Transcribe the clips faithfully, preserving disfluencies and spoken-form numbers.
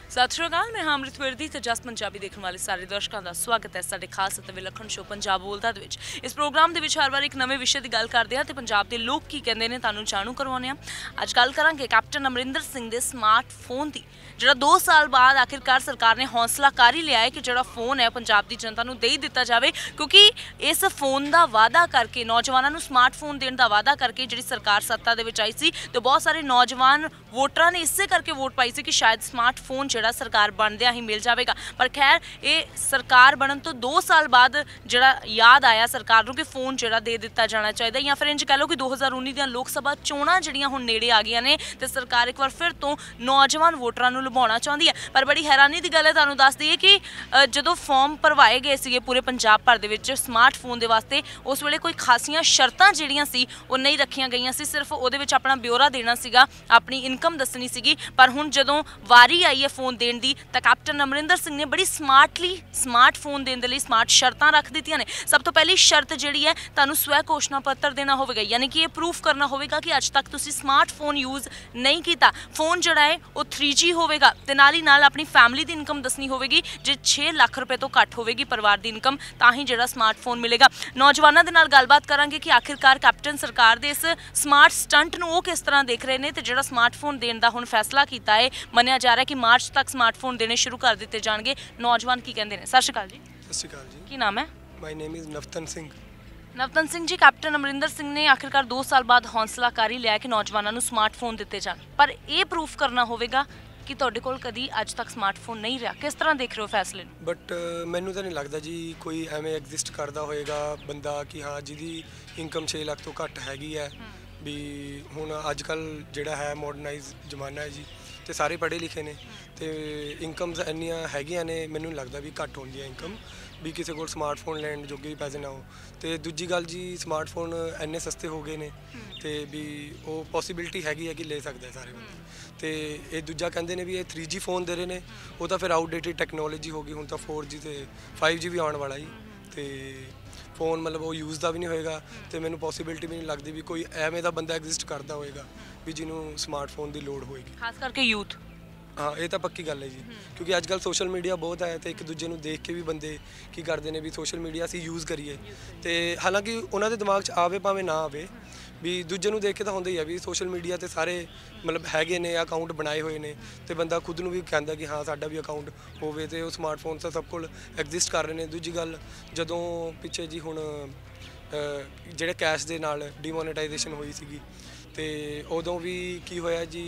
सत श्री अकाल, मैं हाँ अमृत वर्दी ते जस पंजाबी देखने वाले सारे दर्शकों का स्वागत है साडे खास ਅਤੇ ਵਿਲੱਖਣ शो पंजाब बोलदा ਦੇ ਵਿੱਚ। इस प्रोग्राम ਦੇ ਵਿੱਚ हर बार एक नਵੇਂ विषय की गल करते हैं तो पंजाब के लोग की कहते हैं ਤੁਹਾਨੂੰ ਜਾਣੂ ਕਰਵਾਉਂਦੇ ਹਾਂ। ਅੱਜ ਗੱਲ ਕਰਾਂਗੇ कैप्टन अमरिंदर सिंह ਦੇ स्मार्टफोन की, ਜਿਹੜਾ दो साल बाद आखिरकार सरकार ने हौसला कर ही लिया है कि ਜਿਹੜਾ फोन है पंजाब की जनता ਨੂੰ ਦੇ ਹੀ ਦਿੱਤਾ ਜਾਵੇ, क्योंकि इस फोन का वादा करके नौजवानों ਨੂੰ स्मार्टफोन देने का वादा करके ਜਿਹੜੀ सरकार सत्ता ਦੇ ਵਿੱਚ ਆਈ ਸੀ तो बहुत सारे नौजवान वोटरां ने इसे करके वोट पाई सी कि शायद स्मार्टफोन ਜਿਹੜਾ सरकार बनदिया ही मिल जाएगा। पर खैर ये सरकार बनन तो दो साल बाद ਜਿਹੜਾ याद आया सरकार ਨੂੰ कि फोन ਜਿਹੜਾ ਦੇ ਦਿੱਤਾ ਜਾਣਾ ਚਾਹੀਦਾ, ਜਾਂ ਫਿਰ ਇੰਜ कह लो कि दो हज़ार उन्नीस ਦੀਆਂ लोक सभा ਚੋਣਾਂ ਜਿਹੜੀਆਂ ਹੁਣ ਨੇੜੇ ਆ ਗਈਆਂ ਨੇ ਤੇ ਸਰਕਾਰ ਇੱਕ ਵਾਰ ਫਿਰ ਤੋਂ ਨੌਜਵਾਨ ਵੋਟਰਾਂ ਨੂੰ ਲੁਭਾਉਣਾ ਚਾਹੁੰਦੀ ਹੈ। ਪਰ ਬੜੀ ਹੈਰਾਨੀ ਦੀ ਗੱਲ ਹੈ, ਤੁਹਾਨੂੰ ਦੱਸ ਦਈਏ ਕਿ ਜਦੋਂ ਫਾਰਮ ਭਰਵਾਏ ਗਏ ਸੀਗੇ ਪੂਰੇ ਪੰਜਾਬ ਭਰ ਦੇ ਵਿੱਚ ਸਮਾਰਟਫੋਨ ਦੇ ਵਾਸਤੇ, ਉਸ ਵੇਲੇ ਕੋਈ ਖਾਸੀਆਂ ਸ਼ਰਤਾਂ ਜਿਹੜੀਆਂ ਸੀ ਉਹ ਨਹੀਂ ਰੱਖੀਆਂ ਗਈਆਂ ਸੀ, ਸਿਰਫ ਉਹਦੇ ਵਿੱਚ ਆਪਣਾ ਬਿਊਰਾ ਦੇਣਾ ਸੀਗਾ, ਆਪਣੀ ਇਨਕਮ ਦੱਸਣੀ ਸੀਗੀ। ਪਰ ਹੁਣ ਜਦੋਂ ਵਾਰੀ ਆਈ ਹੈ ਫੋਨ ਦੇਣ ਦੀ ਤਾਂ ਕੈਪਟਨ ਅਮਰਿੰਦਰ ਸਿੰਘ ਨੇ ਬੜੀ ਸਮਾਰਟਲੀ ਸਮਾਰਟਫੋਨ ਦੇਣ ਦੇ ਲਈ ਸਮਾਰਟ ਸ਼ਰਤਾਂ ਰੱਖ ਦਿੱਤੀਆਂ ਨੇ। ਸਭ ਤੋਂ ਪਹਿਲੀ ਸ਼ਰਤ ਜਿਹੜੀ ਹੈ, ਤੁਹਾਨੂੰ ਸਵੈ ਘੋਸ਼ਣਾ ਪੱਤਰ ਦੇਣਾ ਹੋਵੇਗਾ, ਯਾਨੀ कि ये प्रूफ करना होगा कि अज तक तुसी स्मार्टफोन यूज़ नहीं किया। फोन जड़ा है वो थ्री जी होगा तो नाल ही नाल अपनी फैमिली की इनकम दसनी होगी, जे छे लाख रुपए तो घट होगी परिवार की इनकम, तो ही जड़ा स्मार्टफोन मिलेगा। नौजवानों के नाल गलबात करांगे कि आखिरकार कैप्टन सरकार दे इस स्मार्ट स्टंट नूं वो किस तरह देख रहे हैं तो जड़ा स्मार्टफोन देने का हुण फैसला किया है, मनिया जा रहा है कि मार्च तक स्मार्टफोन देने शुरू कर दिए जाएंगे। नौजवान की कहते हैं। सत श्री अकाल जी। सत श्री अकाल जी। की नाम है? My name is Navtan Singh. Navtan Singh ji, captain Amarinder Singh ने आखिरकार दो साल बाद हौसला कर ही लिया कि नौजवानों को स्मार्टफोन दिते जान, पर यह प्रूफ करना होगा कि तुहाडे कोल कदी अज तक स्मार्टफोन नहीं रहा। किस तरह देख रहे हो फैसले नूं? बट मैनू तो नहीं लगता जी कोई एवें एग्जिस्ट करता होएगा बंदा कि हाँ जिहदी इनकम छे लाख तो घट हैगी है भी। हुण अजकल जिहड़ा है मॉडर्नाइज जमाना है जी, तो सारे पढ़े लिखे ने तो इनकम्स इन्नियां हैगियां ने, मैनू नहीं लगता भी घट होंदी है इनकम भी किसी को स्मार्टफोन लैन जोगे भी पैसे ना हो। तो दूजी गल जी स्मार्टफोन इन्ने सस्ते हो गए ने तो भी वो पॉसीबिलिटी हैगी है कि ले सकते सारे बंदे। तो ये दूजा कहते हैं भी ये थ्री जी फोन दे रहे हैं, वो तो फिर आउटडेटेड टैक्नोलॉजी होगी, हुण तो फोर जी तो फाइव जी भी आने वाला ही। तो फोन मतलब वो यूज़ का भी नहीं होएगा तो मैनू पॉसीबिलिटी भी नहीं लगती भी कोई एवें दा बंदा एग्जिस्ट करता होएगा भी जिन्हों स्मार्टफोन की लोड़ होएगी, खास करके यूथ। हाँ ये तो पक्की गल है जी, क्योंकि अजकल सोशल मीडिया बहुत है तो एक दूजे को देख के भी बंदे की करते हैं भी सोशल मीडिया असीं यूज़ करिए। तो हालांकि उन्होंने दिमाग च आवे भावें ना आवे भी दूजे को देख के तो होंदा ही है भी सोशल मीडिया ते सारे मतलब हैगे ने अकाउंट बनाए हुए ने तो बंदा खुद नूं भी कहता कि हाँ साडा भी अकाउंट होवे ते वो स्मार्टफोन तो सब कोल एग्जिस्ट कर रहे हैं। दूजी गल जदों पिछे जी हुण जिहड़े कैश दे नाल डीमोनेटाइजेशन हुई सीगी ते उदों भी की होया जी,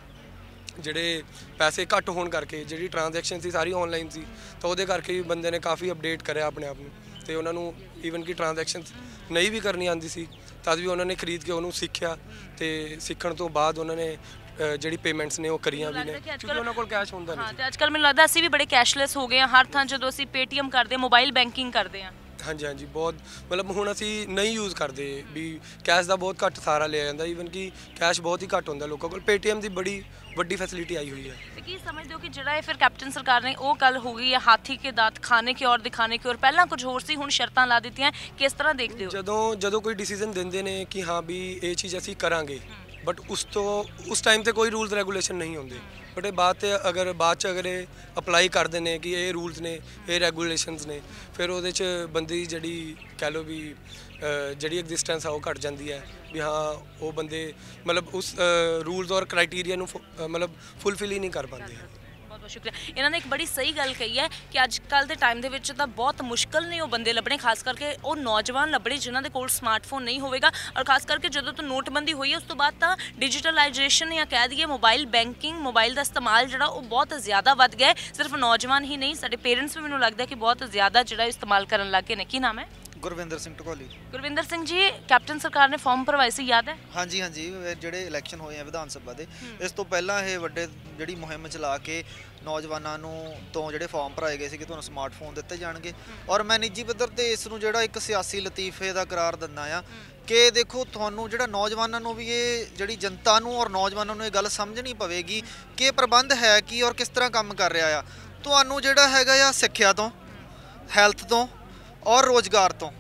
ਜਿਹੜੇ ਪੈਸੇ ਘੱਟ ਹੋਣ ਕਰਕੇ ਜਿਹੜੀ ਟ੍ਰਾਂਜੈਕਸ਼ਨ ਸੀ ਸਾਰੀ ਆਨਲਾਈਨ ਸੀ ਤਾਂ ਉਹਦੇ ਕਰਕੇ ਵੀ ਬੰਦੇ ਨੇ ਕਾਫੀ ਅਪਡੇਟ ਕਰਿਆ ਆਪਣੇ ਆਪ ਨੂੰ ਤੇ ਉਹਨਾਂ ਨੂੰ ਈਵਨ ਕਿ ਟ੍ਰਾਂਜੈਕਸ਼ਨ ਨਹੀਂ ਵੀ ਕਰਨੀ ਆਉਂਦੀ ਸੀ ਤਦ ਵੀ ਉਹਨਾਂ ਨੇ ਖਰੀਦ ਕੇ ਉਹਨੂੰ ਸਿੱਖਿਆ ਤੇ ਸਿੱਖਣ ਤੋਂ ਬਾਅਦ ਉਹਨਾਂ ਨੇ ਜਿਹੜੀ ਪੇਮੈਂਟਸ ਨੇ ਉਹ ਕਰੀਆਂ ਵੀ ਨੇ ਕਿਉਂਕਿ ਉਹਨਾਂ ਕੋਲ ਕੈਸ਼ ਹੁੰਦਾ ਨਹੀਂ। ਹਾਂ ਤੇ ਅੱਜ ਕੱਲ੍ਹ ਮੈਨੂੰ ਲੱਗਦਾ ਅਸੀਂ ਵੀ ਬੜੇ ਕੈਸ਼ਲੈਸ ਹੋ ਗਏ ਹਾਂ, ਹਰ ਥਾਂ ਜਦੋਂ ਅਸੀਂ ਪੇਟੀਐਮ ਕਰਦੇ ਹਾਂ, ਮੋਬਾਈਲ ਬੈਂਕਿੰਗ ਕਰਦੇ ਹਾਂ। हाँ जी हाँ जी बहुत मतलब हुण असी नहीं यूज़ करते भी कैश का बहुत घट सहारा लिया जाता, ईवन कि कैश बहुत ही घट होंदा लोगों को। पेटीएम की बड़ी वड्डी फैसिलिटी आई हुई है। तो की समझते हो कि जिहड़ा ये फिर कैप्टन सरकार ने वो गल हो गई है हाथी के दांत खाने के और दिखाने के और पहला कुछ होर सी हुण शर्तां ला दित्तियां, किस तरह देखते हो? जदों जदों कोई डिसीजन देंदे ने कि हाँ भी ये चीज़ असी करांगे बट उस तो उस टाइम ते कोई रूल्स रेगूलेशन नहीं होंदे, बट ये बात अगर बाद च अगर अप्लाई करते हैं कि ये रूल्स ने ये रेगूलेशनस ने फिर वो बंदे की जी कह लो भी जी एग्जिस्टेंस है वो घट जाती है भी हाँ वो बंदे मतलब उस रूल्स और क्राइटेरिया मतलब फुलफिल ही नहीं कर पाते। बहुत बहुत शुक्रिया। इन्होंने एक बड़ी सही गल कही है कि अजकल के टाइम के विच तां बहुत मुश्किल ने वो बंदे लभने, खास करके वो नौजवान लभने जिन्हों के कोल स्मार्टफोन नहीं होगा। और खास करके जो तो नोटबंदी हुई है उस तो बाद तां डिजिटलाइजेशन या कह दीए मोबाइल बैंकिंग मोबाइल का इस्तेमाल जो वो बहुत ज़्यादा वध गया है। सिर्फ नौजवान ही नहीं, साडे पेरेंट्स भी मैनूं लगता है कि बहुत ज़्यादा जो इस्तेमाल करन लग गए ने। की नाम है? गुरविंदर सिंह ढकोली। गुरविंदर सिंह जी, कैप्टन सरकार ने फॉर्म भरवाए सी, याद है? हाँ जी हाँ जी, ਜਿਹੜੇ ਇਲੈਕਸ਼ਨ ਹੋਏ ਆ ਵਿਧਾਨ ਸਭਾ ਦੇ ਇਸ ਤੋਂ ਪਹਿਲਾਂ ਇਹ ਵੱਡੇ ਜਿਹੜੀ ਮੁਹਿੰਮ ਚਲਾ ਕੇ ਨੌਜਵਾਨਾਂ ਨੂੰ ਤੋਂ ਜਿਹੜੇ ਫਾਰਮ ਭਰਾਏ ਗਏ ਸੀ ਕਿ ਤੁਹਾਨੂੰ ਸਮਾਰਟਫੋਨ ਦਿੱਤੇ ਜਾਣਗੇ। ਔਰ ਮੈਂ ਨਿੱਜੀ ਪੱਧਰ ਤੇ ਇਸ ਨੂੰ ਜਿਹੜਾ ਇੱਕ ਸਿਆਸੀ ਲਤੀਫੇ ਦਾ ਕਰਾਰ ਦਿੰਦਾ ਆ ਕਿ ਦੇਖੋ ਤੁਹਾਨੂੰ ਜਿਹੜਾ ਨੌਜਵਾਨਾਂ ਨੂੰ ਵੀ ਇਹ ਜਿਹੜੀ ਜਨਤਾ ਨੂੰ ਔਰ ਨੌਜਵਾਨਾਂ ਨੂੰ ਇਹ ਗੱਲ ਸਮਝਣੀ ਪਵੇਗੀ ਕਿ ਪ੍ਰਬੰਧ ਹੈ ਕੀ ਔਰ ਕਿਸ ਤਰ੍ਹਾਂ ਕੰਮ ਕਰ ਰਿਹਾ ਆ। ਤੁਹਾਨੂੰ ਜਿਹੜਾ ਹੈਗਾ ਆ ਸਿੱਖਿਆ ਤੋਂ, ਹੈਲਥ ਤੋਂ और रोज़गार तो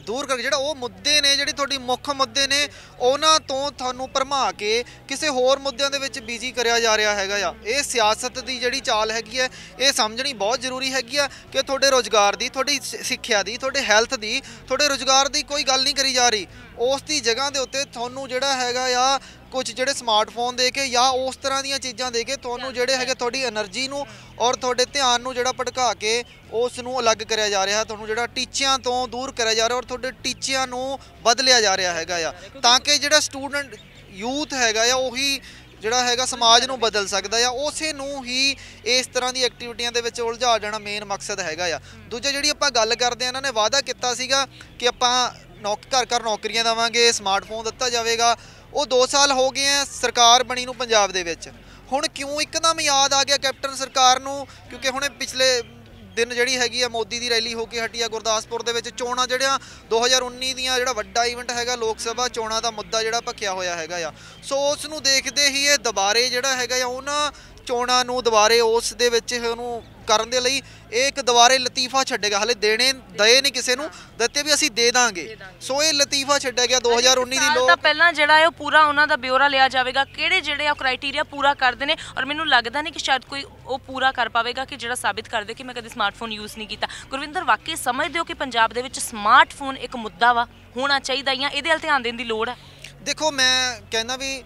ਦੂਰ ਕਰਕੇ ਜਿਹੜਾ ਉਹ ਮੁੱਦੇ ਨੇ, ਜਿਹੜੀ ਤੁਹਾਡੀ ਮੁੱਖ ਮੁੱਦੇ ਨੇ, ਉਹਨਾਂ ਤੋਂ ਤੁਹਾਨੂੰ ਭਰਮਾ ਕੇ ਕਿਸੇ ਹੋਰ ਮੁੱਦਿਆਂ ਦੇ ਵਿੱਚ ਬਿਜ਼ੀ ਕਰਿਆ ਜਾ ਰਿਹਾ ਹੈਗਾ ਆ। ਇਹ ਸਿਆਸਤ ਦੀ ਜਿਹੜੀ ਚਾਲ ਹੈਗੀ ਹੈ, ਇਹ ਸਮਝਣੀ ਬਹੁਤ ਜ਼ਰੂਰੀ ਹੈਗੀ ਆ ਕਿ ਤੁਹਾਡੇ ਰੁਜ਼ਗਾਰ ਦੀ, ਤੁਹਾਡੀ ਸਿੱਖਿਆ ਦੀ, ਤੁਹਾਡੇ ਹੈਲਥ ਦੀ, ਤੁਹਾਡੇ ਰੁਜ਼ਗਾਰ ਦੀ ਕੋਈ ਗੱਲ ਨਹੀਂ ਕਰੀ ਜਾ ਰਹੀ। ਉਸ ਦੀ ਜਗ੍ਹਾ ਦੇ ਉੱਤੇ ਤੁਹਾਨੂੰ ਜਿਹੜਾ ਹੈਗਾ ਆ ਕੁਝ ਜਿਹੜੇ ਸਮਾਰਟਫੋਨ ਦੇ ਕੇ ਜਾਂ ਉਸ ਤਰ੍ਹਾਂ ਦੀਆਂ ਚੀਜ਼ਾਂ ਦੇ ਕੇ ਤੁਹਾਨੂੰ ਜਿਹੜੇ ਹੈਗੇ ਤੁਹਾਡੀ એનર્ਜੀ ਨੂੰ ਔਰ ਤੁਹਾਡੇ ਧਿਆਨ ਨੂੰ ਜਿਹੜਾ ਭਟਕਾ ਕੇ ਉਸ ਨੂੰ ਅਲੱਗ ਕਰਿਆ ਜਾ ਰਿਹਾ, ਤੁਹਾਨੂੰ ਜਿਹੜਾ ਟੀਚਿਆਂ ਤੋਂ ਦੂਰ ਕਰਿਆ ਜਾ ਰਿਹਾ ਔਰ ਤੁਹਾਡੇ ਟੀਚਿਆਂ ਨੂੰ ਬਦਲਿਆ ਜਾ ਰਿਹਾ ਹੈਗਾ ਆ, ਤਾਂ ਕਿ ਜਿਹੜਾ ਸਟੂਡੈਂਟ ਯੂਥ ਹੈਗਾ ਆ ਉਹੀ ਜਿਹੜਾ ਹੈਗਾ ਸਮਾਜ ਨੂੰ ਬਦਲ ਸਕਦਾ ਆ। ਉਸੇ ਨੂੰ ਹੀ ਇਸ ਤਰ੍ਹਾਂ ਦੀ ਐਕਟੀਵਿਟੀਆਂ ਦੇ ਵਿੱਚ ਉਲਝਾ ਜਾਣਾ ਮੇਨ ਮਕਸਦ ਹੈਗਾ ਆ। ਦੂਜਾ ਜਿਹੜੀ ਆਪਾਂ ਗੱਲ ਕਰਦੇ ਆ, ਇਹਨਾਂ ਨੇ ਵਾਅਦਾ ਕੀਤਾ ਸੀਗਾ ਕਿ ਆਪਾਂ ਨੌਕ ਘਰ ਘਰ ਨੌਕਰੀਆਂ ਦੇਵਾਂਗੇ, ਸਮਾਰਟਫੋਨ ਦਿੱਤਾ ਜਾਵੇਗਾ। ਉਹ ਦੋ ਸਾਲ ਹੋ ਗਏ ਆ ਸਰਕਾਰ ਬਣੀ ਨੂੰ ਪੰਜਾਬ ਦੇ ਵਿੱਚ, ਹੁਣ ਕਿਉਂ ਇੱਕਦਮ ਯਾਦ ਆ ਗਿਆ ਕੈਪਟਨ ਸਰਕਾਰ ਨੂੰ? ਕਿਉਂਕਿ ਹੁਣੇ ਪਿਛਲੇ ਦਿਨ ਜਿਹੜੀ ਹੈਗੀ ਆ ਮੋਦੀ ਦੀ ਰੈਲੀ ਹੋ ਕੇ ਹਟੀ ਆ ਗੁਰਦਾਸਪੁਰ ਦੇ ਵਿੱਚ। ਚੋਣਾਂ ਜਿਹੜੀਆਂ ਦੋ ਹਜ਼ਾਰ ਉੱਨੀ ਦੀਆਂ ਜਿਹੜਾ ਵੱਡਾ ਇਵੈਂਟ ਹੈਗਾ ਲੋਕ ਸਭਾ ਚੋਣਾਂ ਦਾ ਮੁੱਦਾ ਜਿਹੜਾ ਭਖਿਆ ਹੋਇਆ ਹੈਗਾ ਆ, ਸੋ ਉਸ ਨੂੰ ਦੇਖਦੇ ਹੀ ਇਹ ਦੁਬਾਰੇ ਜਿਹੜਾ ਹੈਗਾ ਆ ਉਹਨਾਂ ਚੋਣਾਂ ਨੂੰ ਦੁਬਾਰੇ ਉਸ ਦੇ ਵਿੱਚ ਉਹਨੂੰ ਕਰਨ ਦੇ ਲਈ ਇਹ ਇੱਕ ਦੁਬਾਰੇ ਲਤੀਫਾ ਛੱਡੇਗਾ। ਹਲੇ ਦੇਣੇ ਦਏ ਨਹੀਂ ਕਿਸੇ ਨੂੰ, ਦਿੱਤੇ ਵੀ ਅਸੀਂ ਦੇ ਦਾਂਗੇ। ਸੋ ਇਹ ਲਤੀਫਾ ਛੱਡਿਆ ਗਿਆ ਦੋ ਹਜ਼ਾਰ ਉੱਨੀ ਦੀ ਲੋਕ ਤਾਂ ਪਹਿਲਾਂ ਜਿਹੜਾ ਹੈ ਉਹ ਪੂਰਾ ਉਹਨਾਂ ਦਾ ਬਿਊਰਾ ਲਿਆ ਜਾਵੇਗਾ, ਕਿਹੜੇ ਜਿਹੜੇ ਆ ਕ੍ਰਾਈਟੇਰੀਆ ਪੂਰਾ ਕਰਦੇ ਨੇ, ਔਰ ਮੈਨੂੰ ਲੱਗਦਾ ਨਹੀਂ ਕਿ ਸ਼ਾਇਦ ਕੋਈ ਉਹ ਪੂਰਾ ਕਰ ਪਾਵੇਗਾ ਕਿ ਜਿਹੜਾ ਸਾਬਿਤ ਕਰ ਦੇ ਕਿ ਮੈਂ ਕਦੇ ਸਮਾਰਟਫੋਨ ਯੂਜ਼ ਨਹੀਂ ਕੀਤਾ। ਗੁਰਵਿੰਦਰ, ਵਾਕਈ ਸਮਝਦੇ ਹੋ ਕਿ ਪੰਜਾਬ ਦੇ ਵਿੱਚ ਸਮਾਰਟਫੋਨ ਇੱਕ ਮੁੱਦਾ ਵਾ, ਹੋਣਾ ਚਾਹੀਦਾ ਜਾਂ ਇਹਦੇ ਵੱਲ ਧਿਆਨ ਦੇਣ ਦੀ ਲੋੜ ਹੈ? ਦੇਖੋ, ਮੈਂ ਕਹਿੰਦਾ ਵੀ